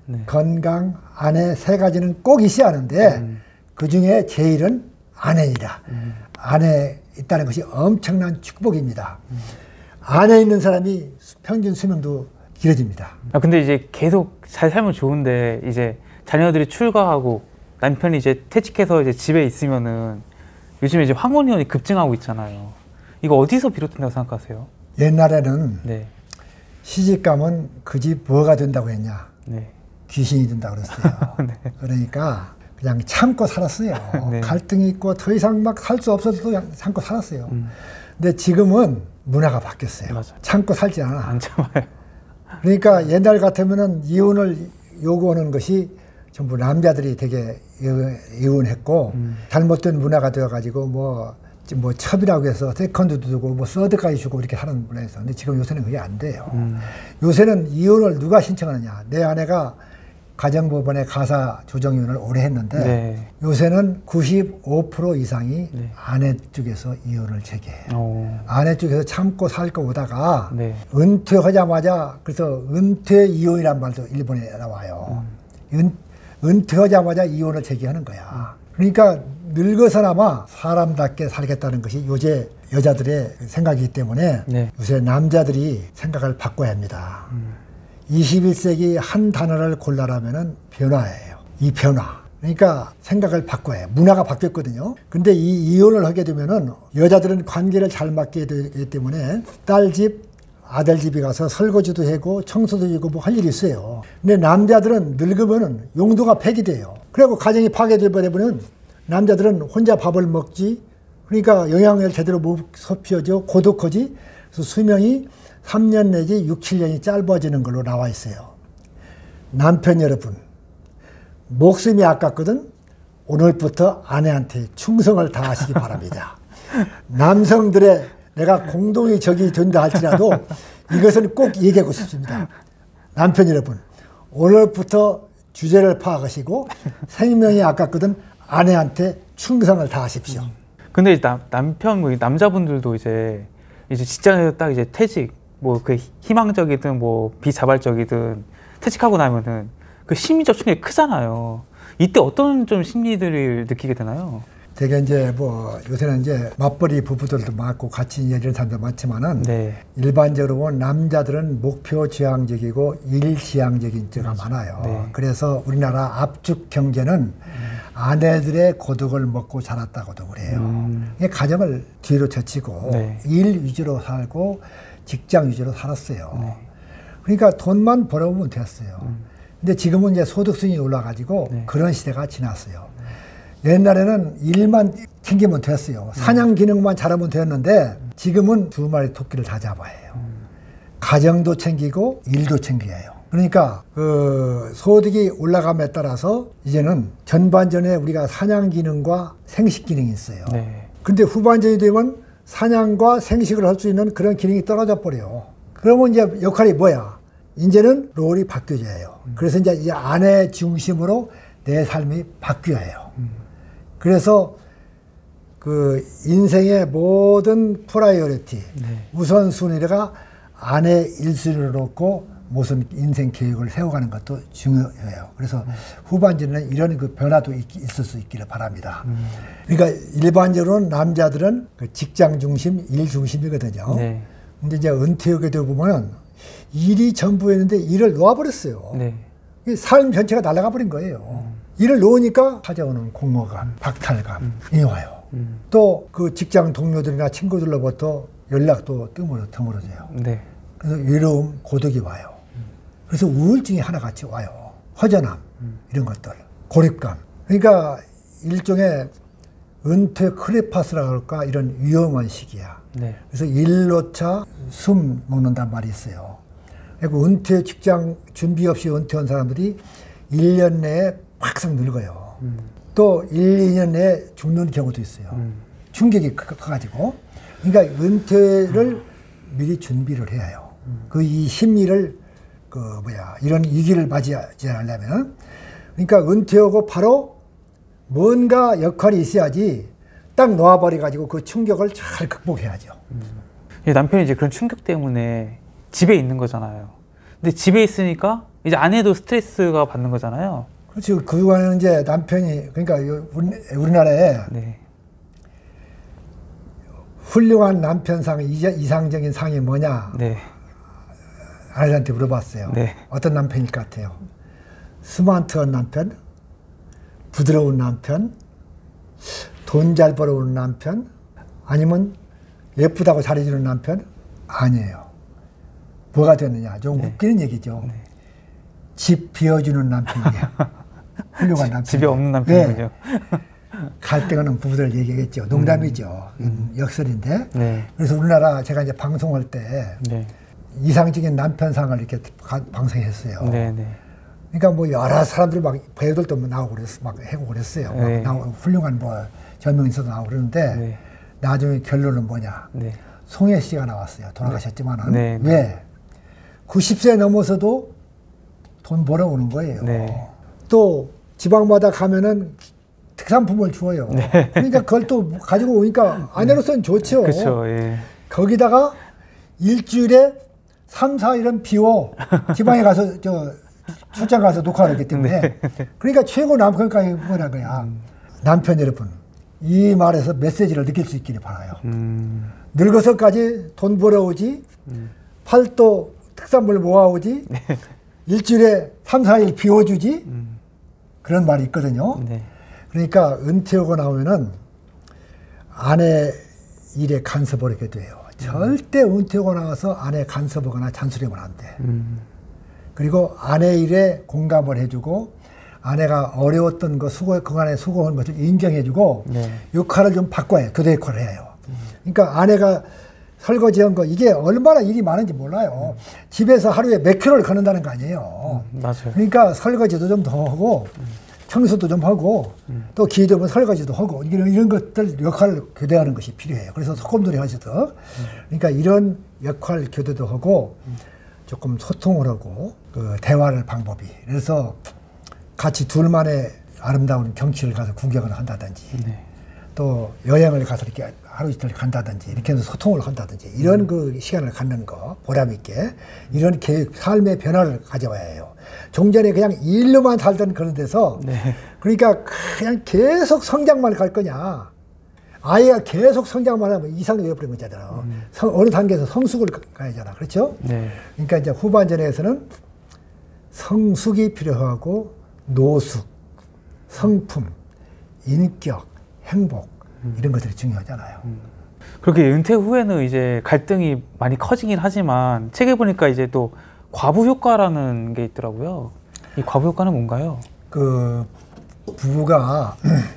네. 건강, 아내 세 가지는 꼭 있어야 하는데 음. 그 중에 제일은 아내이다. 음. 아내 있다는 것이 엄청난 축복입니다. 음. 아내 있는 사람이 평균 수명도 길어집니다. 아, 근데 이제 계속 잘 살면 좋은데 이제 자녀들이 출가하고 남편이 이제 퇴직해서 이제 집에 있으면은 요즘에 이제 황혼이혼이 급증하고 있잖아요. 이거 어디서 비롯된다고 생각하세요? 옛날에는 네. 시집가면 그 집 뭐가 된다고 했냐? 네. 귀신이 된다고 그랬어요. 네. 그러니까 그냥 참고 살았어요. 네. 갈등이 있고 더 이상 막 살 수 없어서 그냥 참고 살았어요. 음. 근데 지금은 문화가 바뀌었어요. 맞아. 참고 살지 않아. 안 참아요. 그러니까 옛날 같으면은 이혼을 요구하는 것이 전부 남자들이 되게 이혼했고 음. 잘못된 문화가 되어가지고 뭐, 뭐 첩이라고 해서 세컨드도 주고 뭐 서드까지 주고 이렇게 하는 문화에서 근데 지금 요새는 그게 안 돼요. 음. 요새는 이혼을 누가 신청하느냐. 내 아내가 가정법원에 가사 조정이혼을 오래 했는데 네. 요새는 구십오 퍼센트 이상이 네. 아내 쪽에서 이혼을 제기해요. 오. 아내 쪽에서 참고 살고 오다가 네. 은퇴하자마자 그래서 은퇴 이혼이란 말도 일본에 나와요. 음. 은, 은퇴하자마자 이혼을 제기하는 거야. 음. 그러니까 늙어서나마 사람답게 살겠다는 것이 요새 여자들의 생각이기 때문에 네. 요새 남자들이 생각을 바꿔야 합니다. 음. 이십일 세기 한 단어를 골라라면은 변화예요. 이 변화. 그러니까 생각을 바꿔야 해요. 문화가 바뀌었거든요. 근데 이 이혼을 하게 되면은 여자들은 관계를 잘 맡게 되기 때문에 딸 집, 아들 집에 가서 설거지도 하고 청소도 하고 뭐 할 일이 있어요. 근데 남자들은 늙으면은 용도가 폐기돼요. 그리고 가정이 파괴돼 버리면 남자들은 혼자 밥을 먹지. 그러니까 영양을 제대로 못 섭취하죠. 고독하지. 그래서 수명이 삼 년 내지 육, 칠 년이 짧아지는 걸로 나와 있어요. 남편 여러분, 목숨이 아깝거든 오늘부터 아내한테 충성을 다하시기 바랍니다. 남성들의 내가 공동의 적이 된다 할지라도 이것은 꼭 얘기하고 싶습니다. 남편 여러분, 오늘부터 주제를 파악하시고 생명이 아깝거든 아내한테 충성을 다하십시오. 근데 남, 남편, 뭐 남자분들도 이제 이제 직장에서 딱 이제 퇴직, 뭐 그 희망적이든 뭐 비자발적이든 퇴직하고 나면은 그 심리적 충격이 크잖아요. 이때 어떤 좀 심리들을 느끼게 되나요? 되게 이제 뭐 요새는 이제 맞벌이 부부들도 많고 같이 이런 사람도 많지만은 네. 일반적으로 남자들은 목표 지향적이고 일 지향적인 자가 많아요. 네. 그래서 우리나라 압축 경제는 음. 아내들의 고독을 먹고 자랐다고도 그래요. 음. 가정을 뒤로 젖히고 네. 일 위주로 살고 직장 위주로 살았어요. 네. 그러니까 돈만 벌어오면 됐어요. 음. 근데 지금은 이제 소득순이 올라가지고 네. 그런 시대가 지났어요. 옛날에는 일만 챙기면 됐어요. 사냥 기능만 잘하면 됐는데 지금은 두 마리 토끼를 다 잡아야 해요. 가정도 챙기고 일도 챙겨야 해요. 그러니까 그 소득이 올라감에 따라서 이제는 전반전에 우리가 사냥 기능과 생식 기능이 있어요. 네. 근데 후반전이 되면 사냥과 생식을 할 수 있는 그런 기능이 떨어져 버려요. 그러면 이제 역할이 뭐야? 이제는 롤이 바뀌어야 해요. 그래서 이제 이 아내 중심으로 내 삶이 바뀌어야 해요. 그래서 그 인생의 모든 프라이어리티, 네. 우선순위가 아내 일순위로 놓고 무슨 인생 계획을 세워가는 것도 중요해요. 그래서 음. 후반전에는 이런 그 변화도 있, 있을 수 있기를 바랍니다. 음. 그러니까 일반적으로는 남자들은 그 직장 중심, 일 중심이거든요. 네. 근데 이제 은퇴하게 되고 보면은 일이 전부였는데 일을 놓아버렸어요. 네. 삶 전체가 날아가 버린 거예요. 음. 일을 놓으니까 찾아오는 공허감, 박탈감이 음. 와요. 음. 또 그 직장 동료들이나 친구들로부터 연락도 뜸으로 드물어져요. 네. 그래서 외로움, 고독이 와요. 음. 그래서 우울증이 하나같이 와요. 허전함, 음. 이런 것들. 고립감. 그러니까 일종의 은퇴 크레파스라고 할까 이런 위험한 시기야. 네. 그래서 일로차 숨 먹는단 말이 있어요. 그리고 은퇴 직장 준비 없이 은퇴한 사람들이 일 년 내에 확 늙어요. 음. 또 일, 이 년 내에 죽는 경우도 있어요. 음. 충격이 커가지고. 그러니까 은퇴를 음. 미리 준비를 해야 해요. 음. 그 이 심리를, 그 뭐야, 이런 위기를 맞이하지 않으려면. 그러니까 은퇴하고 바로 뭔가 역할이 있어야지 딱 놓아버려가지고 그 충격을 잘 극복해야죠. 음. 남편이 이제 그런 충격 때문에 집에 있는 거잖아요. 근데 집에 있으니까 이제 아내도 스트레스가 받는 거잖아요. 그렇죠. 그동안에는 이제 남편이, 그러니까 우리나라에 네. 훌륭한 남편상, 이상적인 상이 뭐냐? 네. 아내한테 물어봤어요. 네. 어떤 남편일 것 같아요? 스마트한 남편? 부드러운 남편? 돈 잘 벌어오는 남편? 아니면 예쁘다고 잘해주는 남편? 아니에요. 뭐가 되느냐? 좀 네. 웃기는 얘기죠. 네. 집 비워주는 남편이에요. 훌륭한 남편. 집에 없는 남편이죠. 네. 갈등하는 부부들 얘기했죠. 농담이죠. 음. 음, 역설인데. 네. 그래서 우리나라 제가 이제 방송할 때 네. 이상적인 남편상을 이렇게 가, 방송했어요. 네, 네. 그러니까 뭐 여러 사람들 막 배우들도 나오고 그랬어, 막 해고 그랬어요. 네. 막 나오고 훌륭한 뭐 전명인서도 나오고 그러는데 네. 나중에 결론은 뭐냐? 네. 송혜 씨가 나왔어요. 돌아가셨지만은 네. 왜? 구십 세 넘어서도 돈 벌어오는 거예요. 네. 또 지방마다 가면은 특산품을 주어요. 네. 그러니까 그걸 또 가지고 오니까 아내로서는 좋죠. 그렇죠. 예. 거기다가 일주일에 삼, 사 일은 비워 지방에 가서 저 출장 가서 녹화를 하기 때문에 네. 그러니까 최고 남편까지 뭐라 거야. 음. 남편 여러분, 이 말에서 메시지를 느낄 수 있기를 바라요. 음. 늙어서까지 돈 벌어오지 음. 팔도 특산물 모아오지 네. 일주일에 삼, 사 일 비워주지 음. 그런 말이 있거든요. 네. 그러니까 은퇴하고 나오면은 아내 일에 간섭을 하게 돼요. 음. 절대 은퇴하고 나와서 아내 간섭하거나 잔소리하면 안 돼. 음. 그리고 아내 일에 공감을 해주고 아내가 어려웠던 거 수고, 그간에 수고한 것을 인정해주고 네. 역할을 좀 바꿔요. 교대 역할을 해요. 음. 그러니까 아내가 설거지한 거 이게 얼마나 일이 많은지 몰라요. 음. 집에서 하루에 몇 킬로를 걷는다는 거 아니에요. 음, 맞아요. 그러니까 설거지도 좀 더 하고 음. 청소도 좀 하고 음. 또 기회 되면 설거지도 하고 이런, 이런 것들 역할을 교대하는 것이 필요해요. 그래서 소꿉놀이 하셔도 음. 그러니까 이런 역할 교대도 하고 음. 조금 소통을 하고 그 대화를 방법이 그래서 같이 둘만의 아름다운 경치를 가서 구경을 한다든지 네. 또 여행을 가서 이렇게 하루 이틀 간다든지 이렇게 해서 소통을 한다든지 이런 음. 그 시간을 갖는 거 보람 있게 이런 계획 삶의 변화를 가져와야 해요. 종전에 그냥 일로만 살던 그런 데서 네. 그러니까 그냥 계속 성장만 갈 거냐 아이가 계속 성장만 하면 이상이 되어버린 거잖아요. 음. 성, 어느 단계에서 성숙을 가야 하잖아. 그렇죠? 네. 그러니까 이제 후반전에서는 성숙이 필요하고 노숙, 성품, 인격, 행복 음. 이런 것들이 중요하잖아요. 음. 그렇게 은퇴 후에는 이제 갈등이 많이 커지긴 하지만 책에 보니까 이제 또 과부 효과라는 게 있더라고요. 이 과부 효과는 뭔가요? 그 부부가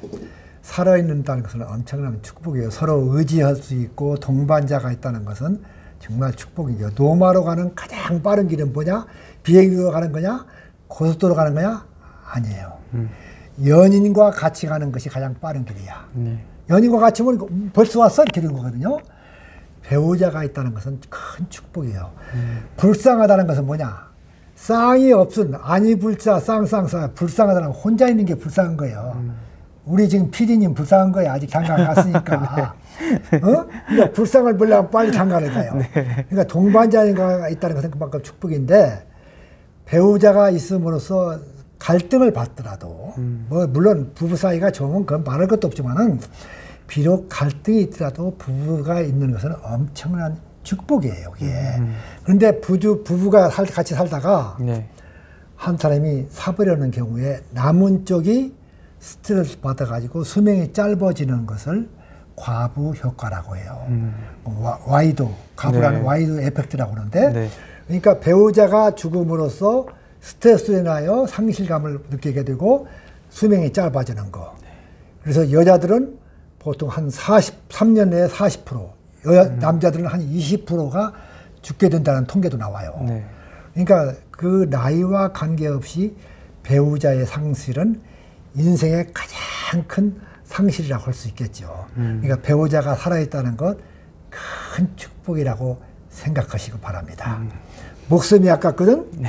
살아있는다는 것은 엄청난 축복이에요. 서로 의지할 수 있고 동반자가 있다는 것은 정말 축복이에요. 노마로 가는 가장 빠른 길은 뭐냐? 비행기로 가는 거냐? 고속도로 가는 거냐? 아니에요. 음. 연인과 같이 가는 것이 가장 빠른 길이야. 네. 연인과 같이 오면 벌써 왔어? 이렇게 되는 거거든요. 배우자가 있다는 것은 큰 축복이에요. 음. 불쌍하다는 것은 뭐냐? 쌍이 없은 아니 불자 쌍쌍쌍 불쌍하다는 혼자 있는 게 불쌍한 거예요. 음. 우리 지금 피디님 불쌍한 거예요. 아직 장가 안 갔으니까. 네. 어? 그러니까 불쌍을 보려면 빨리 장가를 가요. 네. 그러니까 동반자가 있다는 것은 그만큼 축복인데 배우자가 있음으로써 갈등을 받더라도 음. 뭐 물론 부부 사이가 좋으면 그건 말할 것도 없지만은 비록 갈등이 있더라도 부부가 있는 것은 엄청난 축복이에요. 그게. 음. 그런데 부주, 부부가 살, 같이 살다가 네. 한 사람이 사버리는 경우에 남은 쪽이 스트레스 받아가지고 수명이 짧아지는 것을 과부 효과라고 해요. 음. 와, 와이도, 과부라는 네. 와이도 에펙트라고 하는데 네. 그러니까 배우자가 죽음으로써 스트레스로 인하여 상실감을 느끼게 되고 수명이 짧아지는 거. 그래서 여자들은 보통 한 사십삼 년 내에 사십 퍼센트, 여자, 음. 남자들은 한 이십 퍼센트가 죽게 된다는 통계도 나와요. 네. 그러니까 그 나이와 관계없이 배우자의 상실은 인생의 가장 큰 상실이라고 할 수 있겠죠. 음. 그러니까 배우자가 살아있다는 것 큰 축복이라고 생각하시기 바랍니다. 음. 목숨이 아깝거든? 네.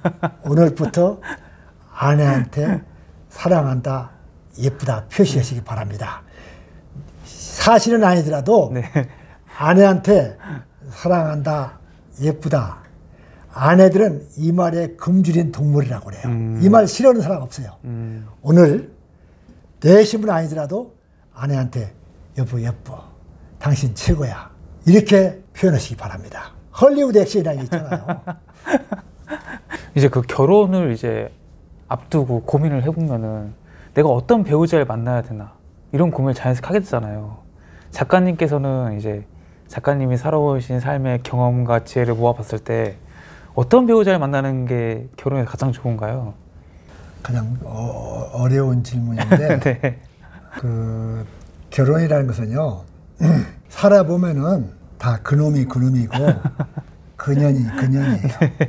오늘부터 아내한테 사랑한다, 예쁘다 표시하시기 바랍니다. 사실은 아니더라도 네. 아내한테 사랑한다, 예쁘다, 아내들은 이 말에 굶주린 동물이라고 그래요. 음. 이 말 싫어하는 사람 없어요. 음. 오늘 내 신분 아니더라도 아내한테 여보 예뻐, 당신 최고야, 이렇게 표현하시기 바랍니다. 헐리우드 액션이라는 게 있잖아요. 이제 그 결혼을 이제 앞두고 고민을 해보면은 내가 어떤 배우자를 만나야 되나 이런 고민을 자연스럽게 하게 되잖아요. 작가님께서는 이제 작가님이 살아오신 삶의 경험과 지혜를 모아봤을 때 어떤 배우자를 만나는 게 결혼에 가장 좋은가요? 그냥 어, 어려운 질문인데 네. 그 결혼이라는 것은요 살아보면은 다 그놈이 그놈이고 그년이 그년이에요.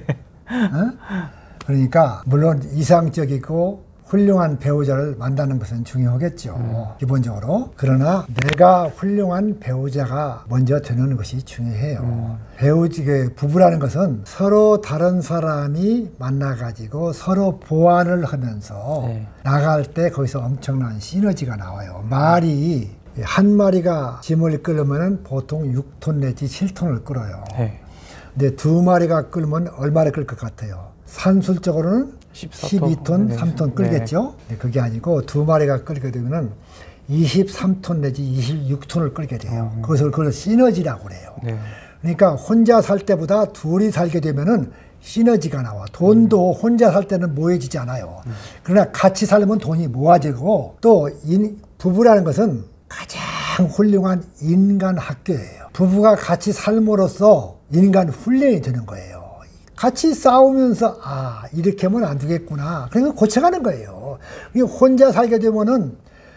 어? 그러니까 물론 이상적이고 훌륭한 배우자를 만나는 것은 중요하겠죠. 음. 기본적으로. 그러나 내가 훌륭한 배우자가 먼저 되는 것이 중요해요. 음. 배우지게 부부라는 것은 서로 다른 사람이 만나가지고 서로 보완을 하면서 네. 나갈 때 거기서 엄청난 시너지가 나와요. 말이 한 마리가 짐을 끌으면 보통 육 톤 내지 칠 톤을 끌어요. 네. 근데 두 마리가 끌면 얼마나 끌 것 같아요? 산술적으로는 십이 톤, 네. 삼 톤 끌겠죠? 네. 그게 아니고 두 마리가 끌게 되면은 이십삼 톤 내지 이십육 톤을 끌게 돼요. 음. 그것을 그걸 시너지라고 그래요. 네. 그러니까 혼자 살 때보다 둘이 살게 되면은 시너지가 나와. 돈도 음. 혼자 살 때는 모여지지 않아요. 음. 그러나 같이 살면 돈이 모아지고 또 인, 부부라는 것은 가장 훌륭한 인간 학교예요. 부부가 같이 삶으로써 인간 훈련이 되는 거예요. 같이 싸우면서 아 이렇게 하면 안 되겠구나. 그래서 고쳐가는 거예요. 혼자 살게 되면은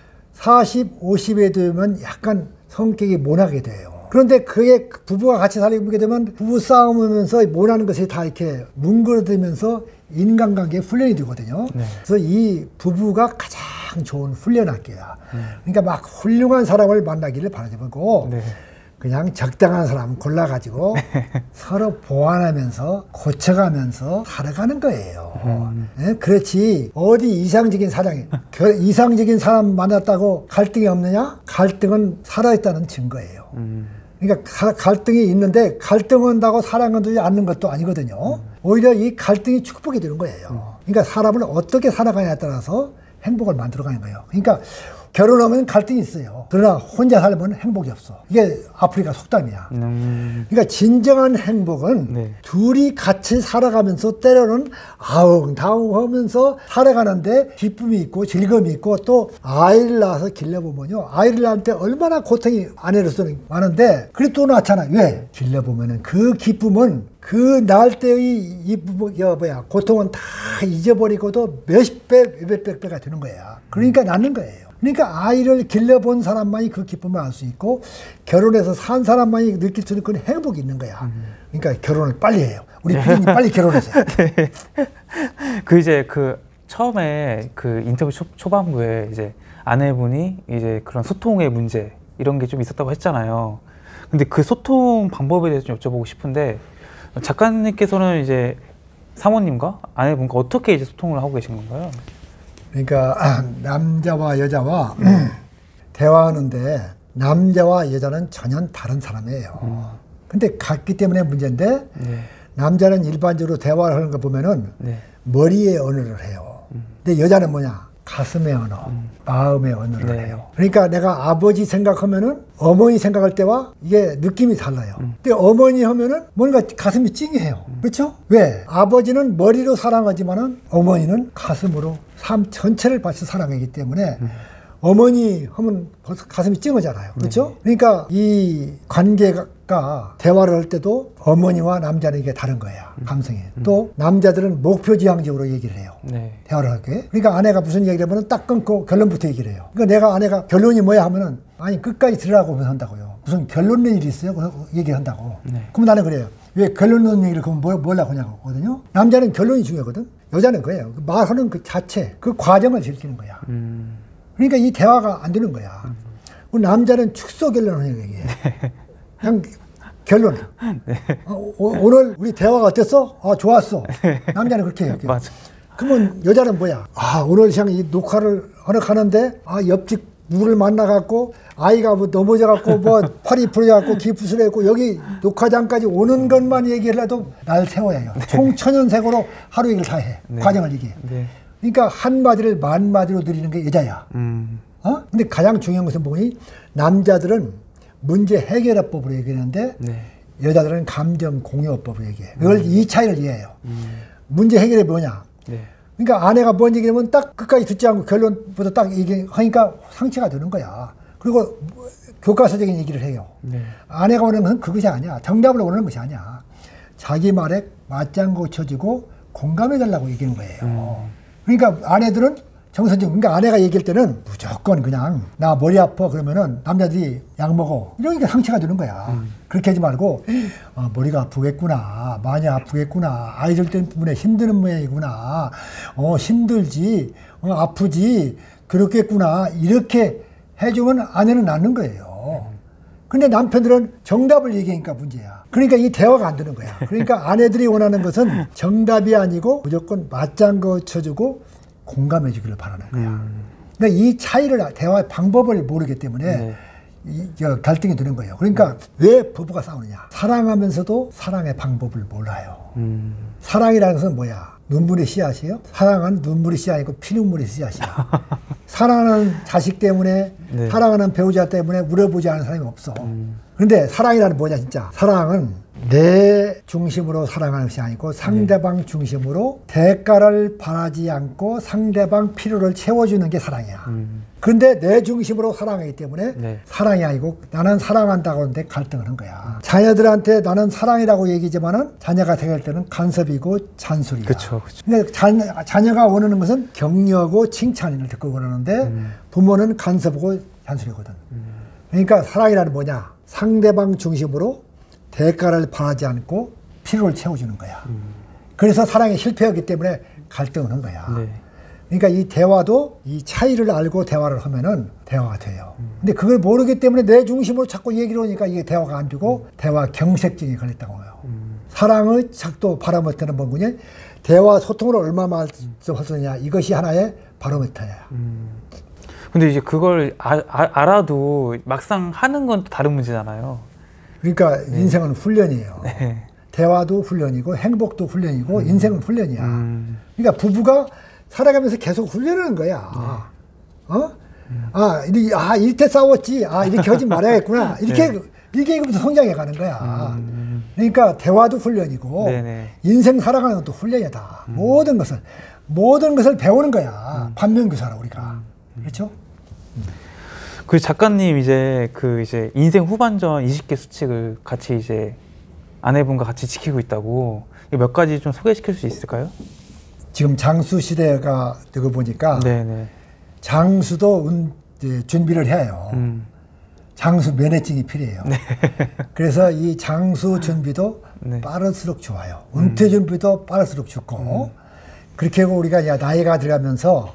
사십, 오십에 되면 약간 성격이 모나게 돼요. 그런데 그게 부부가 같이 살게 되면 부부 싸움하면서 모나는 것이 다 이렇게 뭉그러들면서 인간관계에 훈련이 되거든요. 네. 그래서 이 부부가 가장 좋은 훈련 학교야. 음. 그러니까 막 훌륭한 사람을 만나기를 바라지 말고 네. 그냥 적당한 사람 골라가지고 서로 보완하면서 고쳐가면서 살아가는 거예요. 음. 네? 그렇지 어디 이상적인 사랑이 이상적인 사람 만났다고 갈등이 없느냐? 갈등은 살아있다는 증거예요. 음. 그러니까 가, 갈등이 있는데 갈등한다고 사랑하지 않는 것도 아니거든요. 음. 오히려 이 갈등이 축복이 되는 거예요. 음. 그러니까 사람을 어떻게 살아가냐에 따라서 행복을 만들어가는 거예요. 그러니까 결혼하면 갈등이 있어요. 그러나 혼자 살면 행복이 없어. 이게 아프리카 속담이야. 음. 그러니까 진정한 행복은 네. 둘이 같이 살아가면서 때로는 아웅다웅 하면서 살아가는데 기쁨이 있고 즐거움이 있고 또 아이를 낳아서 길러보면요. 아이를 낳을 때 얼마나 고통이 아내로서는 많은데 그래도 또 낳잖아. 왜? 길러보면은 그 기쁨은 그 낳을 때의 이 뭐야 고통은 다 잊어버리고도 몇십 배, 몇백 배가 되는 거야. 그러니까 낳는 거예요. 그러니까 아이를 길러본 사람만이 그 기쁨을 알 수 있고 결혼해서 산 사람만이 느낄 수 있는 그런 행복이 있는 거야. 그러니까 결혼을 빨리 해요. 우리 피디님 빨리 결혼하세요. 네. 그 이제 그 처음에 그 인터뷰 초, 초반부에 이제 아내분이 이제 그런 소통의 문제 이런 게 좀 있었다고 했잖아요. 근데 그 소통 방법에 대해서 좀 여쭤보고 싶은데 작가님께서는 이제 사모님과 아내분과 어떻게 이제 소통을 하고 계신 건가요? 그러니까 남자와 여자와 음. 대화하는데 남자와 여자는 전혀 다른 사람이에요. 음. 근데 같기 때문에 문제인데 네. 남자는 일반적으로 대화를 하는 거 보면은 네. 머리의 언어를 해요. 음. 근데 여자는 뭐냐? 가슴의 언어, 음. 마음의 언어를 네. 해요. 그러니까 내가 아버지 생각하면은 어머니 생각할 때와 이게 느낌이 달라요. 음. 근데 어머니 하면은 뭔가 가슴이 찡해요. 음. 그렇죠? 왜? 아버지는 머리로 사랑하지만은 어머니는 가슴으로 삶 전체를 바쳐 사랑하기 때문에 음. 어머니 하면 벌써 가슴이 찡하잖아요. 그렇죠? 네. 그러니까 이 관계가 대화를 할 때도 어머니와 남자는 이게 다른 거야. 감성이. 음. 또 남자들은 목표지향적으로 얘기를 해요. 네. 대화를 할 때. 그러니까 아내가 무슨 얘기를 하면 딱 끊고 결론부터 얘기를 해요. 그러니까 내가 아내가 결론이 뭐야 하면은 아니 끝까지 들으라고 한다고요. 무슨 결론 낸 일이 있어요? 얘기를 한다고. 네. 그럼 나는 그래요. 왜 결론 낸 얘기를 그럼 뭐, 뭐라고 하냐고 하거든요. 남자는 결론이 중요하거든. 여자는 그래요. 말하는 그 자체, 그 과정을 즐기는 거야. 음. 그러니까 이 대화가 안 되는 거야. 음. 남자는 축소 결론을 얘기해. 네. 그냥 결론. 네. 어, 오늘 우리 대화가 어땠어? 아, 좋았어. 네. 남자는 그렇게 얘기해요. 맞아. 그러면 여자는 뭐야? 아, 오늘 그냥 이 녹화를 하러 가는데, 아, 옆집 누구를 만나갖고 아이가 뭐 넘어져갖고 뭐 팔이 부러져갖고 기부스레고 여기 녹화장까지 오는 것만 얘기를 해도 날 세워야 해요. 네. 총 천연색으로 하루 얘기를 다 해. 네. 과정을 이게. 네. 그러니까 한마디를 만마디로 드리는 게 여자야. 음. 어? 근데 가장 중요한 것은 뭐니? 남자들은 문제 해결법으로 얘기하는데 네. 여자들은 감정 공유법으로 얘기해. 그걸 음. 이 차이를 이해해요. 음. 문제 해결이 뭐냐? 네. 그러니까 아내가 뭔 얘기하면 딱 끝까지 듣지 않고 결론부터 딱 얘기하니까 상처가 되는 거야. 그리고 교과서적인 얘기를 해요. 네. 아내가 원하는 건 그것이 아니야. 정답을 원하는 것이 아니야. 자기 말에 맞장구 쳐주고 공감해달라고 얘기하는 거예요. 음. 그러니까 아내들은 정서적, 그러니까 아내가 얘기할 때는 무조건 그냥 나 머리 아파 그러면은 남자들이 약 먹어. 이러니까 상처가 되는 거야. 음. 그렇게 하지 말고 어, 머리가 아프겠구나. 많이 아프겠구나. 아이들 때문에 힘드는 모양이구나. 어, 힘들지. 어, 아프지. 그렇겠구나. 이렇게 해주면 아내는 낫는 거예요. 근데 남편들은 정답을 얘기하니까 문제야. 그러니까 이 대화가 안 되는 거야. 그러니까 아내들이 원하는 것은 정답이 아니고 무조건 맞장구 쳐주고 공감해 주기를 바라는 거야. 음. 그러니까 이 차이를, 대화의 방법을 모르기 때문에 네. 이, 저, 갈등이 되는 거예요. 그러니까 음. 왜 부부가 싸우느냐. 사랑하면서도 사랑의 방법을 몰라요. 음. 사랑이라는 것은 뭐야? 눈물이 씨앗이에요? 사랑은 눈물이 씨앗이고 피눈물이 씨앗이야. 사랑하는 자식 때문에 네. 사랑하는 배우자 때문에 울어보지 않은 사람이 없어. 음. 그런데 사랑이라는 뭐냐 진짜. 사랑은 내 중심으로 사랑하는 것이 아니고 상대방 네. 중심으로 대가를 바라지 않고 상대방 필요를 채워주는 게 사랑이야. 음. 그런데 내 중심으로 사랑하기 때문에 네. 사랑이 아니고 나는 사랑한다고 하는데 갈등을 한 거야. 음. 자녀들한테 나는 사랑이라고 얘기지만은 자녀가 생각할 때는 간섭이고 잔소리야. 그쵸, 그쵸. 근데 자녀, 자녀가 원하는 것은 격려고 칭찬을 듣고 원하는데 음. 부모는 간섭이고 잔소리거든. 음. 그러니까 사랑이라는 뭐냐. 상대방 중심으로 대가를 바라지 않고 필요를 채워주는 거야. 음. 그래서 사랑에 실패하기 때문에 갈등을 한 거야. 네. 그러니까 이 대화도 이 차이를 알고 대화를 하면은 대화가 돼요. 음. 근데 그걸 모르기 때문에 내 중심으로 자꾸 얘기를 하니까 이게 대화가 안 되고 음. 대화 경색증이 걸렸다고 해요. 음. 사랑의 작도 바로미터는 뭐냐? 대화 소통을 얼마나 할수냐 이것이 하나의 바로미터야. 음. 근데 이제 그걸 아, 아, 알아도 막상 하는 건 또 다른 문제잖아요. 그러니까 네. 인생은 훈련이에요. 네. 대화도 훈련이고 행복도 훈련이고 음. 인생은 훈련이야. 음. 그러니까 부부가 살아가면서 계속 훈련하는 거야. 네. 어? 음. 아, 이, 아, 이때 싸웠지. 아, 이렇게 하지 말아야겠구나. 이렇게, 네. 이렇게 하면서 성장해 가는 거야. 음. 그러니까 대화도 훈련이고 네네. 인생 살아가는 것도 훈련이다. 음. 모든 것을, 모든 것을 배우는 거야. 음. 반면교사라 우리가. 음. 그렇죠? 음. 그 작가님 이제 그 이제 인생 후반전 이십 개 수칙을 같이 이제 아내분과 같이 지키고 있다고 몇 가지 좀 소개시킬 수 있을까요? 지금 장수 시대가 되고 보니까 네네. 장수도 은, 이제 준비를 해요. 음. 장수 면허증이 필요해요. 네. 그래서 이 장수 준비도 네. 빠를수록 좋아요. 은퇴 준비도 빠를수록 좋고 음. 그렇게 하고 우리가 이제 나이가 들어가면서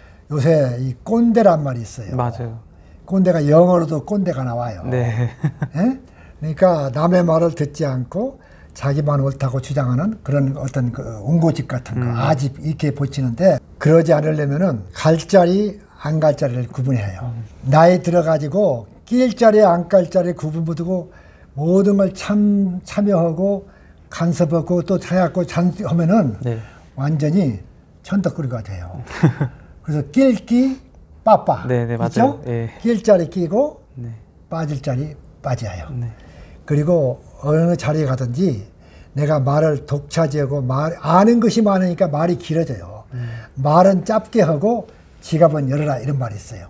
요새 이 꼰대란 말이 있어요. 맞아요. 꼰대가 영어로도 꼰대가 나와요. 네. 예? 그러니까 남의 말을 듣지 않고 자기만 옳다고 주장하는 그런 어떤 그 옹고집 같은 거, 음. 아집 이렇게 보치는데 그러지 않으려면은 갈 자리, 안 갈 자리를 구분해요. 음. 나이 들어가지고 낄 자리, 안 갈 자리 구분부두고 모든 걸 참, 참여하고 간섭하고 또 해갖고 잔하면은 네. 완전히 천덕꾸리가 돼요. 그래서 낄기 빠빠. 네네, 맞아요. 예. 낄 자리 끼고 네. 빠질 자리 빠져요. 네. 그리고 어느 자리에 가든지 내가 말을 독차지하고 말, 아는 것이 많으니까 말이 길어져요. 음. 말은 짧게 하고 지갑은 열어라 이런 말이 있어요.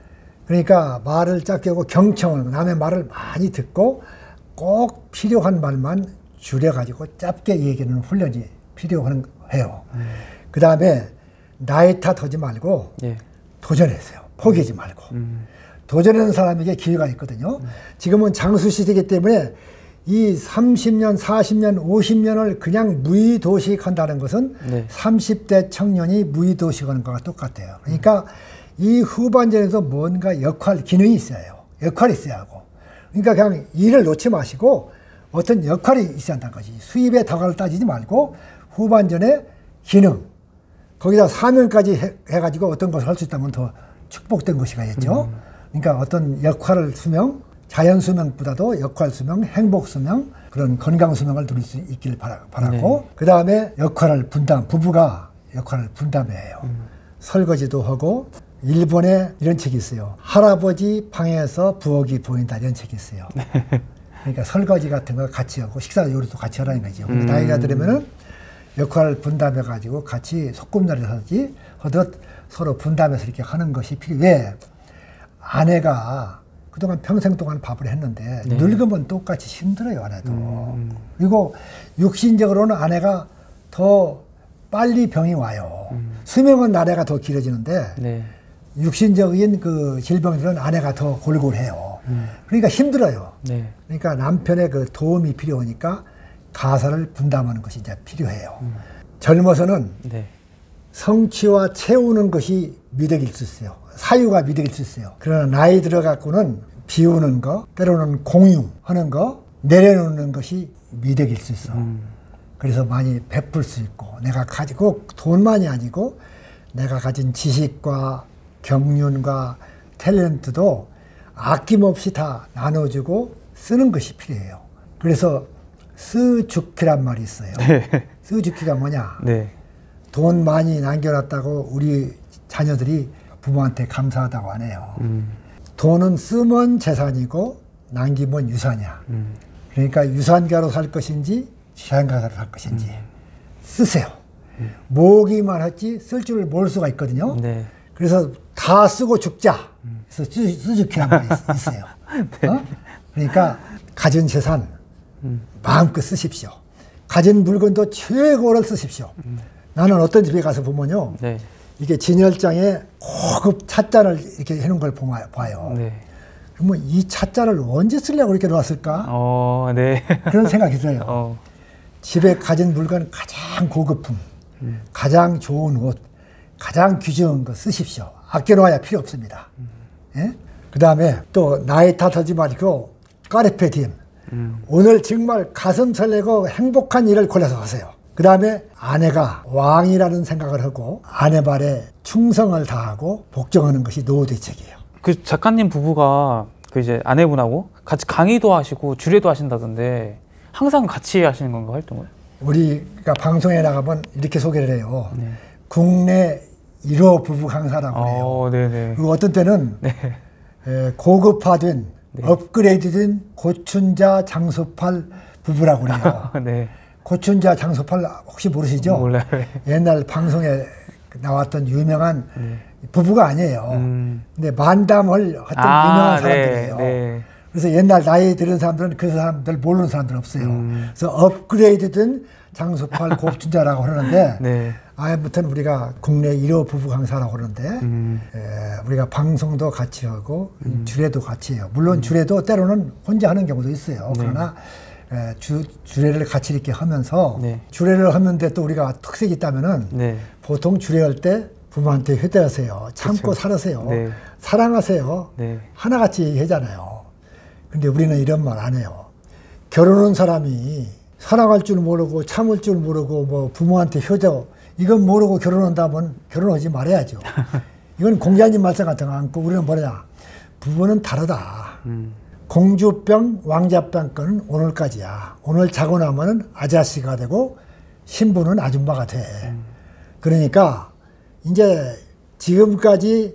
그러니까 말을 짧게 하고 경청을 남의 말을 많이 듣고 꼭 필요한 말만 줄여가지고 짧게 얘기하는 훈련이 필요해요. 음. 그 다음에 나이 탓하지 말고 예. 도전하세요. 포기하지 말고. 음. 도전하는 사람에게 기회가 있거든요. 음. 지금은 장수 시대이기 때문에 이 삼십 년, 사십 년, 오십 년을 그냥 무의도식한다는 것은 네. 삼십 대 청년이 무의도식하는 것과 똑같아요. 그러니까 음. 이 후반전에서 뭔가 역할, 기능이 있어요. 역할이 있어야 하고. 그러니까 그냥 일을 놓지 마시고 어떤 역할이 있어야 한다는 거지. 수입의 다가를 따지지 말고 후반전에 기능, 거기다 사명까지 해, 해가지고 어떤 것을 할 수 있다면 더 축복된 것이겠죠. 음. 그러니까 어떤 역할 수명, 자연 수명보다도 역할 수명, 행복 수명, 그런 건강 수명을 누릴 수 있길 바라, 바라고 네. 그 다음에 역할을 분담, 부부가 역할을 분담해요. 음. 설거지도 하고 일본에 이런 책이 있어요. 할아버지 방에서 부엌이 보인다 이런 책이 있어요. 그러니까 설거지 같은 거 같이 하고 식사 요리도 같이 하라는 거죠. 음. 나이가 들으면은 역할을 분담해가지고 같이 소꿉놀이를 하지 하듯 서로 분담해서 이렇게 하는 것이 필요해. 아내가 그동안 평생 동안 밥을 했는데 네. 늙으면 똑같이 힘들어요, 아내도. 음. 그리고 육신적으로는 아내가 더 빨리 병이 와요. 음. 수명은 아내가 더 길어지는데 네. 육신적인 그 질병들은 아내가 더 골골해요. 음. 그러니까 힘들어요. 네. 그러니까 남편의 그 도움이 필요하니까 가사를 분담하는 것이 이제 필요해요. 음. 젊어서는 네. 성취와 채우는 것이 미덕일 수 있어요. 사유가 미덕일 수 있어요. 그러나 나이 들어갖고는 비우는 거, 때로는 공유하는 거, 내려놓는 것이 미덕일 수 있어. 음. 그래서 많이 베풀 수 있고, 내가 가지고 돈만이 아니고 내가 가진 지식과 경륜과 탤런트도 아낌없이 다 나눠주고 쓰는 것이 필요해요. 그래서 스주키란 말이 있어요. 네. 스주키가 뭐냐? 네. 돈 많이 남겨놨다고 우리 자녀들이 부모한테 감사하다고 하네요. 음. 돈은 쓰면 재산이고 남기면 유산이야. 음. 그러니까 유산가로 살 것인지 재산가로 살 것인지 음. 쓰세요. 음. 모으기만 했지 쓸 줄을 모를 수가 있거든요. 네. 그래서 다 쓰고 죽자. 음. 그래서 스주키란 말이 있어요. 네. 어? 그러니까 가진 재산 음. 마음껏 쓰십시오. 가진 물건도 최고를 쓰십시오. 음. 나는 어떤 집에 가서 보면요. 네. 이게 진열장에 고급 찻잔을 이렇게 해놓은 걸 봐요. 네. 그러면 이 찻잔을 언제 쓰려고 이렇게 놓았을까? 어, 네. 그런 생각이 들어요. 어. 집에 가진 물건 가장 고급품, 음. 가장 좋은 옷, 가장 귀중한 거 쓰십시오. 아껴놓아야 필요 없습니다. 음. 예? 그 다음에 또 나이 탓하지 말고 까르페 디엠. 음. 오늘 정말 가슴 설레고 행복한 일을 골라서 하세요. 그 다음에 아내가 왕이라는 생각을 하고 아내 말에 충성을 다하고 복종하는 것이 노후대책이에요. 그 작가님 부부가 그 이제 아내분하고 같이 강의도 하시고 주례도 하신다던데 항상 같이 하시는 건가 활동을? 우리가 방송에 나가면 이렇게 소개를 해요. 네. 국내 일 호 부부 강사라고 해요. 어, 네네. 그리고 어떤 때는 네. 에, 고급화된 네. 업그레이드된 고춘자 장소팔 부부라고 그래요. 네. 고춘자 장소팔 혹시 모르시죠? 몰라요. 옛날 방송에 나왔던 유명한 네. 부부가 아니에요. 음. 근데 만담을 했던 아, 유명한 사람들이에요. 네, 네. 그래서 옛날 나이 들은 사람들은 그 사람들 모르는 사람들 없어요. 음. 그래서 업그레이드된 장소팔 고춘자라고 그러는데 네. 아무튼 우리가 국내 일 호 부부 강사라고 그러는데 음. 에, 우리가 방송도 같이 하고 음. 주례도 같이 해요. 물론 음. 주례도 때로는 혼자 하는 경우도 있어요. 네. 그러나 에, 주, 주례를 같이 이렇게 하면서 네. 주례를 하는데 또 우리가 특색이 있다면은 네. 보통 주례할 때 부모한테 효대하세요. 참고 그렇죠. 살으세요. 네. 사랑하세요. 네. 하나같이 얘기하잖아요. 근데 우리는 이런 말 안 해요. 결혼한 사람이 사랑할 줄 모르고 참을 줄 모르고 뭐 부모한테 효대 이건 모르고 결혼한다면 결혼하지 말아야죠. 이건 공자님 말씀 같은 거 않고 우리는 뭐냐. 부부는 다르다. 음. 공주병, 왕자병권은 오늘까지야. 오늘 자고 나면 아저씨가 되고 신부는 아줌마가 돼. 음. 그러니까 이제 지금까지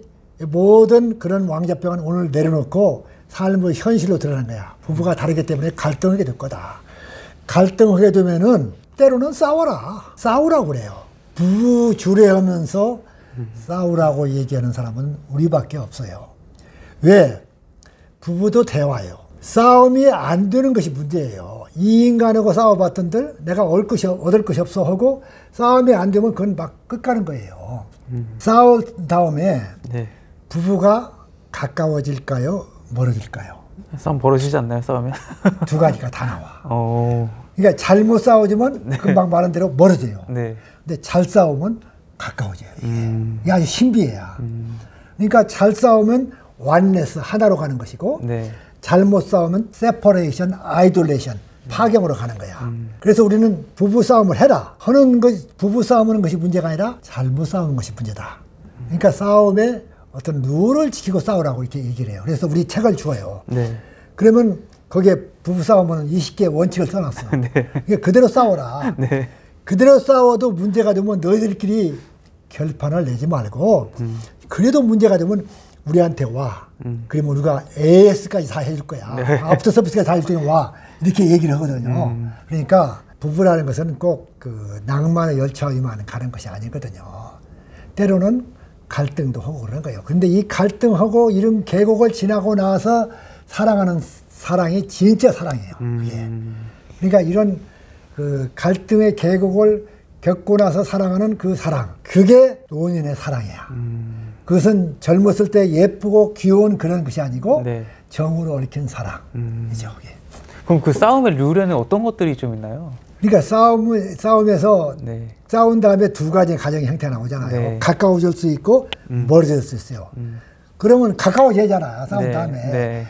모든 그런 왕자병은 오늘 내려놓고 삶의 현실로 드러난 거야. 부부가 다르기 때문에 갈등하게 될 거다. 갈등하게 되면은 때로는 싸워라. 싸우라고 그래요. 부부 주례하면서 음. 싸우라고 얘기하는 사람은 우리밖에 없어요. 왜? 부부도 대화예요. 싸움이 안 되는 것이 문제예요. 이 인간하고 싸워봤던들 내가 얻을 것이, 얻을 것이 없어 하고 싸움이 안 되면 그건 막 끝가는 거예요. 음. 싸운 다음에 네. 부부가 가까워질까요? 멀어질까요? 싸움 벌어지지 않나요? 싸우면? 두 가지가 다 나와. 오. 그러니까 잘못 싸우지만 네. 금방 말한 대로 멀어져요. 네. 근데 잘 싸우면 가까워져요. 이게, 음. 이게 아주 신비해요. 음. 그러니까 잘 싸우면 원네스 하나로 가는 것이고 네. 잘못 싸우면 세퍼레이션, 아이돌레이션 파경으로 가는 거야. 음. 그래서 우리는 부부 싸움을 해라. 하는 것, 부부 싸움하는 것이 문제가 아니라 잘못 싸우는 것이 문제다. 그러니까 싸움에 어떤 룰을 지키고 싸우라고 이렇게 얘기를 해요. 그래서 우리 책을 줘요. 네. 그러면 거기에 부부싸움은 이십 개의 원칙을 써놨어. 네. 그러니까 그대로 싸워라. 네. 그대로 싸워도 문제가 되면 너희들끼리 결판을 내지 말고 음. 그래도 문제가 되면 우리한테 와. 음. 그러면 우리가 에이에스까지 다 해줄 거야. 네. 아프터 서비스까지 다 해줄 거야. 와. 이렇게 얘기를 하거든요. 음. 그러니까 부부라는 것은 꼭 그 낭만의 열차위만 가는 것이 아니거든요. 때로는 갈등도 하고 그러는 거예요. 근데 이 갈등하고 이런 계곡을 지나고 나서 사랑하는 사랑이 진짜 사랑이에요. 그게. 음. 그러니까 이런 그 갈등의 계곡을 겪고 나서 사랑하는 그 사랑, 그게 노년의 사랑이야. 음. 그것은 젊었을 때 예쁘고 귀여운 그런 것이 아니고 네. 정으로 얽힌 사랑이죠. 음. 그게. 그럼 그 싸움의 룰에는 어떤 것들이 좀 있나요? 그러니까 싸움, 싸움에서 네. 싸운 다음에 두 가지 가정의 형태가 나오잖아요. 네. 가까워질 수 있고 음. 멀어질 수 있어요. 음. 그러면 가까워지잖아. 싸운 네. 다음에. 네.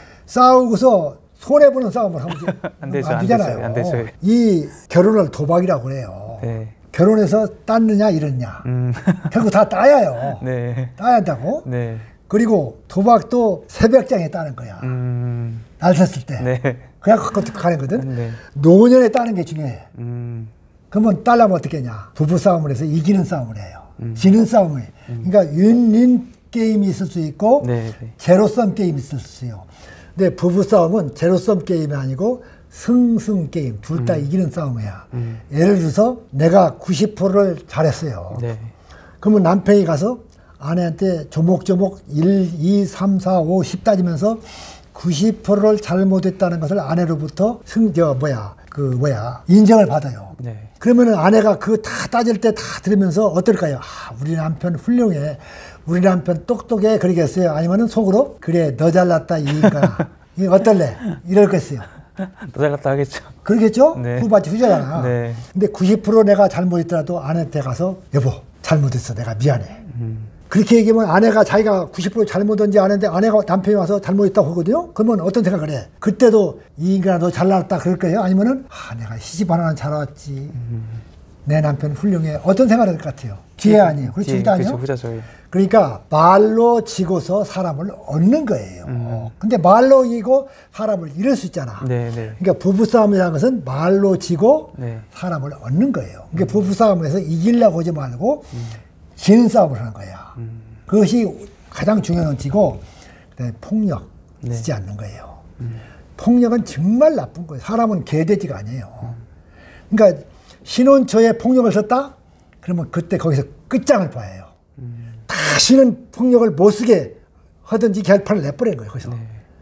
싸우고서 손해보는 싸움을 하면 안 되죠, 안 안 되잖아요. 되죠, 안 되죠. 이 결혼을 도박이라고 그래요. 네. 결혼해서 땄느냐 잃었냐. 음. 결국 다 따야요. 네. 따야 한다고. 네. 그리고 도박도 새벽장에 따는 거야. 음. 날 샜을 때. 네. 그냥 그것도 가는 거든. 네. 노년에 따는 게 중요해. 음. 그러면 따려면 어떻게 하냐. 부부싸움을 해서 이기는 싸움을 해요. 음. 지는 싸움을 해요. 그러니까 윈윈 게임이 있을 수 있고 네. 네. 제로섬 게임이 있을 수 있어요. 근데 부부싸움은 제로섬 게임이 아니고 승승 게임. 둘 다 음. 이기는 싸움이야. 음. 예를 들어서 내가 구십 퍼센트를 잘했어요. 네. 그러면 남편이 가서 아내한테 조목조목 일, 이, 삼, 사, 오, 십 따지면서 구십 퍼센트를 잘못했다는 것을 아내로부터 승, 저, 뭐야, 그, 뭐야, 인정을 받아요. 네. 그러면은 아내가 그거 다 따질 때 다 들으면서 어떨까요? 아, 우리 남편 훌륭해. 우리 남편 똑똑해. 그러겠어요? 아니면은 속으로, 그래, 너 잘났다, 이 인간아. 이 어떨래? 이럴겠어요. 더 잘났다 하겠죠. 그러겠죠? 네. 후바지 후자잖아. 네. 근데 구십 퍼센트 내가 잘못했더라도 아내한테 가서, 여보, 잘못했어. 내가 미안해. 음. 그렇게 얘기하면 아내가 자기가 구십 퍼센트 잘못한지 아는데 아내가 남편이 와서 잘못했다고 하거든요. 그러면 어떤 생각을 해? 그때도 이 인간아 너 잘났다 그럴 거예요? 아니면은 아 내가 시집 하나는 잘 왔지. 음. 내 남편 훌륭해. 어떤 생각을 할 것 같아요? 뒤에 아니에요. 그렇지, 뒤에, 후자 아니에요? 그렇죠, 후자죠. 그러니까 말로 지고서 사람을 얻는 거예요. 음. 근데 말로 이고 사람을 잃을 수 있잖아. 네, 네. 그러니까 부부싸움이라는 것은 말로 지고 네. 사람을 얻는 거예요. 그러니까 부부싸움에서 이기려고 하지 말고 음. 지는 싸움을 하는 거야. 음. 그것이 가장 중요한 원칙이고 그다음에 폭력 네. 쓰지 않는 거예요. 음. 폭력은 정말 나쁜 거예요. 사람은 개돼지가 아니에요. 음. 그러니까 신혼 초에 폭력을 썼다? 그러면 그때 거기서 끝장을 봐요. 음. 다시는 폭력을 못 쓰게 하든지 결판을 내버리는 거예요. 거기서. 네.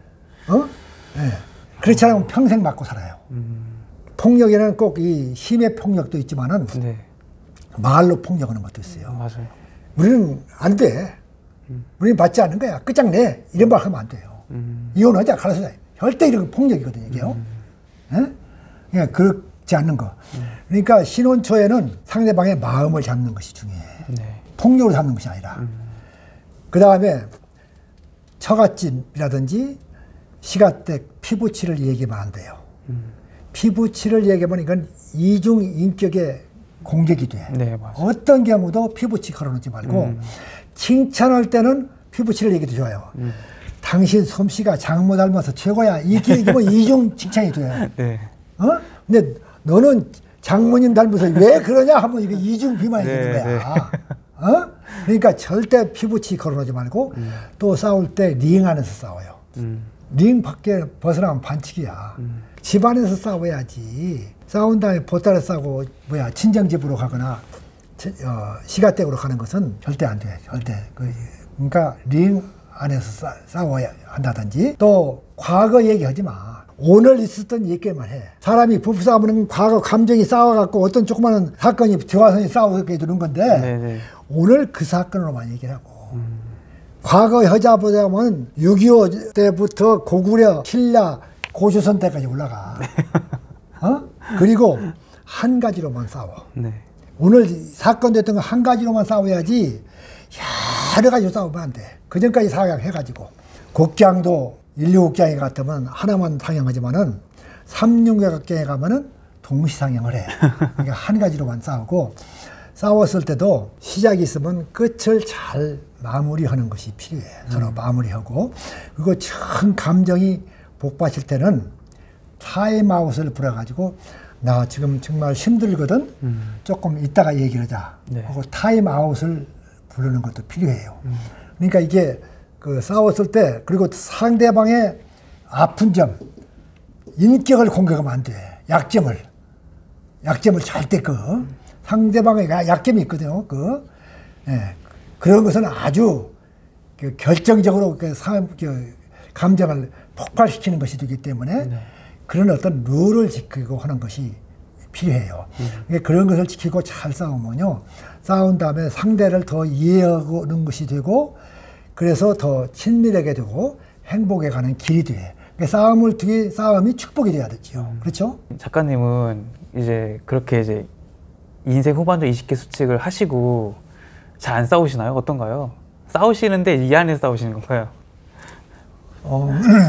어? 네. 그렇지 않으면 평생 맞고 살아요. 음. 폭력에는 꼭 이 힘의 폭력도 있지만은 네. 말로 폭력하는 것도 있어요. 음, 맞아요. 우리는 안 돼. 음. 우리는 받지 않는 거야. 끝장내. 이런 말 하면 안 돼요. 음. 이혼하자. 갈라서자. 절대 이런 건 폭력이거든요. 이게요. 음. 그냥 그렇지 않는 거. 음. 그러니까 신혼 초에는 상대방의 마음을 잡는 것이 중요해. 네. 폭력으로 잡는 것이 아니라. 음. 그 다음에 처갓집이라든지 시가댁, 피부치를 얘기하면 안 돼요. 음. 피부치를 얘기하면 이건 이중 인격의 공격이 돼. 네, 맞아요. 어떤 경우도 피부치 걸어놓지 말고 음. 칭찬할 때는 피부치를 얘기도 좋아요. 음. 당신 솜씨가 장모 닮아서 최고야. 이렇게 얘기하면 이중 칭찬이 돼요. 네. 어? 근데 너는 장모님 닮아서 왜 그러냐 하면 이게 이중 비만이 네, 되는 거야. 네. 어? 그러니까 절대 피부치 걸어놓지 말고 음. 또 싸울 때 링 안에서 싸워요. 음. 링 밖에 벗어나면 반칙이야. 음. 집 안에서 싸워야지. 싸운 다음에 보따리 싸고 뭐야 친정집으로 가거나 어, 시가댁으로 가는 것은 절대 안 돼. 절대. 그러니까 링 안에서 싸, 싸워야 한다든지 또 과거 얘기하지 마. 오늘 있었던 얘기만 해. 사람이 부부싸움은 과거 감정이 싸워갖고 어떤 조그마한 사건이 대화선이 싸우게 되는 건데 네네. 오늘 그 사건으로만 얘기를 하고 음. 과거 여자보다는 육이오 때부터 고구려, 신라, 고조선 때까지 올라가. 어? 그리고 한 가지로만 싸워. 네. 오늘 사건 됐던 거 한 가지로만 싸워야지 여러 가지로 싸우면 안 돼. 그 전까지 상향해가지고 곡장도 일류곡장에 갔다면 하나만 상향하지만은 삼육각장에 가면은 동시 상향을 해. 그러니까 한 가지로만 싸우고 싸웠을 때도 시작이 있으면 끝을 잘 마무리하는 것이 필요해. 서로 음. 마무리하고. 그리고 큰 감정이 복받칠 때는 타임아웃을 불어가지고 나 지금 정말 힘들거든. 음. 조금 이따가 얘기를 하자. 네. 하고 타임아웃을 부르는 것도 필요해요. 음. 그러니까 이게 그 싸웠을 때 그리고 상대방의 아픈 점, 인격을 공격하면 안 돼. 약점을. 약점을 절대 그 상대방의 약점이 있거든요. 그 예. 그런 것은 아주 그 결정적으로 그 사, 그 감정을 폭발시키는 것이 되기 때문에 네. 그런 어떤 룰을 지키고 하는 것이 필요해요. 음. 그런 것을 지키고 잘 싸우면요. 싸운 다음에 상대를 더 이해하는 것이 되고 그래서 더 친밀하게 되고 행복에 가는 길이 돼. 싸움을 뒤에 싸움이 축복이 돼야 되죠. 음. 그렇죠? 작가님은 이제 그렇게 이제 인생 후반전 이십 개 수칙을 하시고 잘 안 싸우시나요? 어떤가요? 싸우시는데 이 안에서 싸우시는 건가요? 어,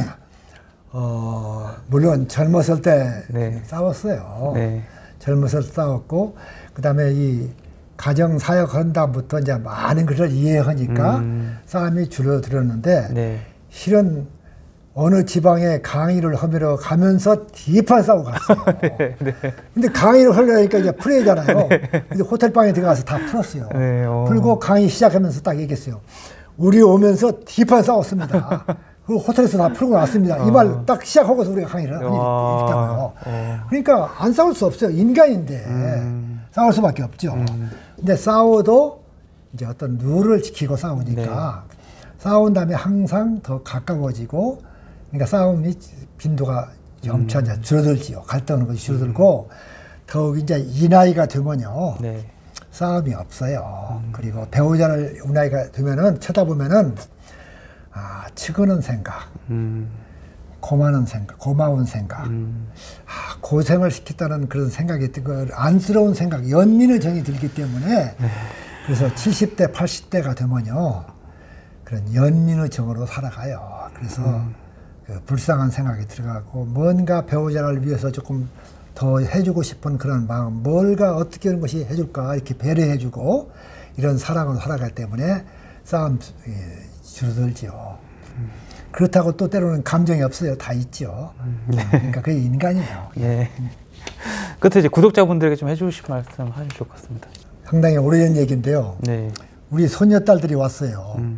어 물론 젊었을 때 네. 싸웠어요. 네. 젊었을 때 싸웠고 그 다음에 이 가정 사역 한 다음부터 이제 많은 것을 이해하니까 음. 싸움이 줄어들었는데 네. 실은 어느 지방에 강의를 하러 가면서 뒤판 싸우고 갔어요. 네, 네. 근데 강의를 하려니까 이제 풀이잖아요. 네. 근데 호텔방에 들어가서 다 풀었어요. 네, 어. 풀고 강의 시작하면서 딱 얘기했어요. 우리 오면서 뒤판 싸웠습니다. 그리고 호텔에서 다 풀고 났습니다. 어. 이 말 딱 시작하고서 우리가 강의를 했다고요. 어. 그러니까 안 싸울 수 없어요. 인간인데 음. 싸울 수밖에 없죠. 음. 근데 싸워도 이제 어떤 룰을 지키고 싸우니까 네. 싸운 다음에 항상 더 가까워지고 그러니까 싸움이 빈도가 점차 음. 줄어들지요. 갈등하는 것이 줄어들고 음. 더욱 이제 이 나이가 되면요. 네. 싸움이 없어요. 음. 그리고 배우자를 이 나이가 되면은 쳐다보면은 아, 치고는 생각, 음. 고마운 생각, 고마운 생각, 음. 아, 고생을 시켰다는 그런 생각이 들고 안쓰러운 생각, 연민의 정이 들기 때문에 네. 그래서 칠십 대, 팔십 대가 되면요. 그런 연민의 정으로 살아가요. 그래서 음. 그 불쌍한 생각이 들어가고 뭔가 배우자를 위해서 조금 더 해주고 싶은 그런 마음, 뭘가 어떻게 하는 것이 해줄까 이렇게 배려해주고 이런 사랑으로 살아가기 때문에 싸움 예, 줄어들죠. 음. 그렇다고 또 때로는 감정이 없어요. 다 있죠. 음, 네. 그러니까 그게 인간이에요. 예. 끝에 이제 구독자분들에게 좀 해주실 말씀 하시면 좋을 것 같습니다. 상당히 오래전 얘기인데요. 네. 우리 손녀딸들이 왔어요. 음.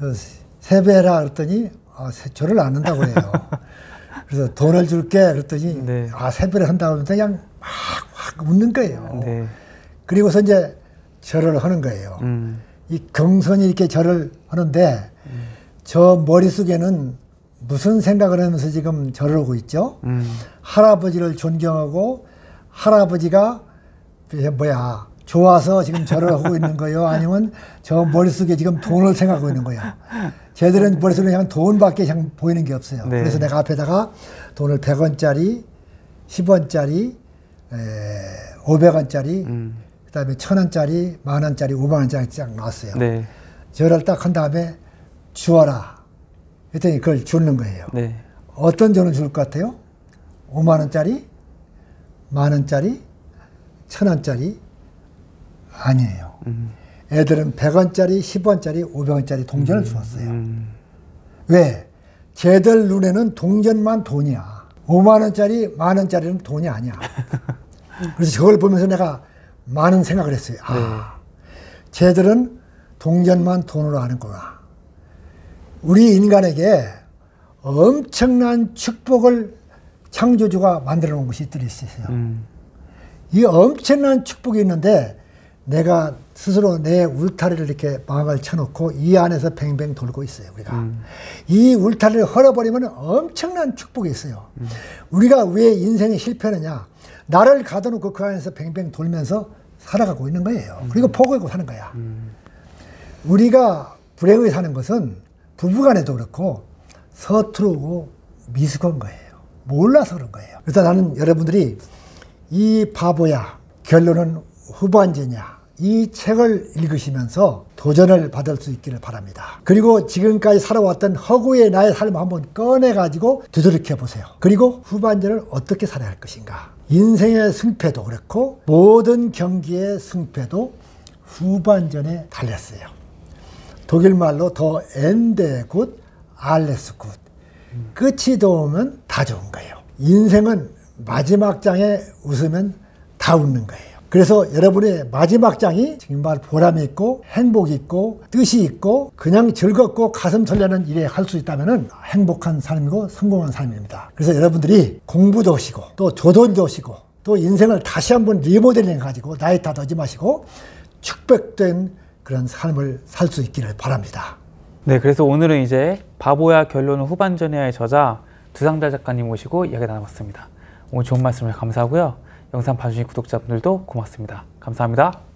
세배라 그랬더니 아, 절을 안 한다고 해요. 그래서 돈을 줄게 그랬더니 네. 아 세배를 한다고 하면서 그냥 막, 막 웃는 거예요. 네. 그리고서 이제 절을 하는 거예요. 음. 이 경선이 이렇게 절을 하는데 음. 저 머릿속에는 무슨 생각을 하면서 지금 절을 하고 있죠? 음. 할아버지를 존경하고 할아버지가 뭐야 좋아서 지금 절을 하고 있는 거예요? 아니면 저 머릿속에 지금 돈을 생각하고 있는 거예요? 쟤들은 머릿속에 그냥 돈밖에 그냥 보이는 게 없어요. 네. 그래서 내가 앞에다가 돈을 백 원짜리, 십 원짜리, 에, 오백 원짜리, 음. 그 다음에 천 원짜리, 만 원짜리, 오만 원짜리 쫙 놨어요. 네. 절을 딱 한 다음에 주어라. 그랬더니 그걸 주는 거예요. 네. 어떤 돈을 줄 것 같아요? 오만 원짜리, 만 원짜리, 천 원짜리? 아니에요. 음. 애들은 백 원짜리, 십 원짜리, 오백 원짜리 동전을 음. 주었어요. 음. 왜? 쟤들 눈에는 동전만 돈이야. 오만 원짜리, 만 원짜리는 돈이 아니야. 그래서 저걸 보면서 내가 많은 생각을 했어요. 아, 네. 쟤들은 동전만 돈으로 아는구나. 우리 인간에게 엄청난 축복을 창조주가 만들어 놓은 것이 있어요. 음. 이 엄청난 축복이 있는데 내가 스스로 내 울타리를 이렇게 마음을 쳐놓고 이 안에서 뱅뱅 돌고 있어요, 우리가. 음. 이 울타리를 헐어버리면 엄청난 축복이 있어요. 음. 우리가 왜 인생에 실패하느냐? 나를 가둬놓고 그 안에서 뱅뱅 돌면서 살아가고 있는 거예요. 음. 그리고 포기하고 사는 거야. 음. 우리가 불행하게 사는 것은 부부간에도 그렇고 서투르고 미숙한 거예요. 몰라서 그런 거예요. 그래서 나는 여러분들이 이 바보야, 결론은 후반전이야. 이 책을 읽으시면서 도전을 받을 수 있기를 바랍니다. 그리고 지금까지 살아왔던 허구의 나의 삶을 한번 꺼내가지고 되돌이켜 보세요. 그리고 후반전을 어떻게 살아야 할 것인가. 인생의 승패도 그렇고 모든 경기의 승패도 후반전에 달렸어요. 독일 말로 더 엔데 굿, 알레스 굿. 끝이 좋으면 다 좋은 거예요. 인생은 마지막 장에 웃으면 다 웃는 거예요. 그래서 여러분의 마지막 장이 정말 보람이 있고 행복이 있고 뜻이 있고 그냥 즐겁고 가슴 설레는 일에 할 수 있다면 행복한 삶이고 성공한 삶입니다. 그래서 여러분들이 공부도 하시고 또 조돈도 하시고 또 인생을 다시 한번 리모델링 가지고 나이 탓하지 마시고 축복된 그런 삶을 살 수 있기를 바랍니다. 네, 그래서 오늘은 이제 바보야 결론은 후반전이야의 저자 두상달 작가님 모시고 이야기 나눠봤습니다. 오늘 좋은 말씀을 감사하고요. 영상 봐주신 구독자분들도 고맙습니다. 감사합니다.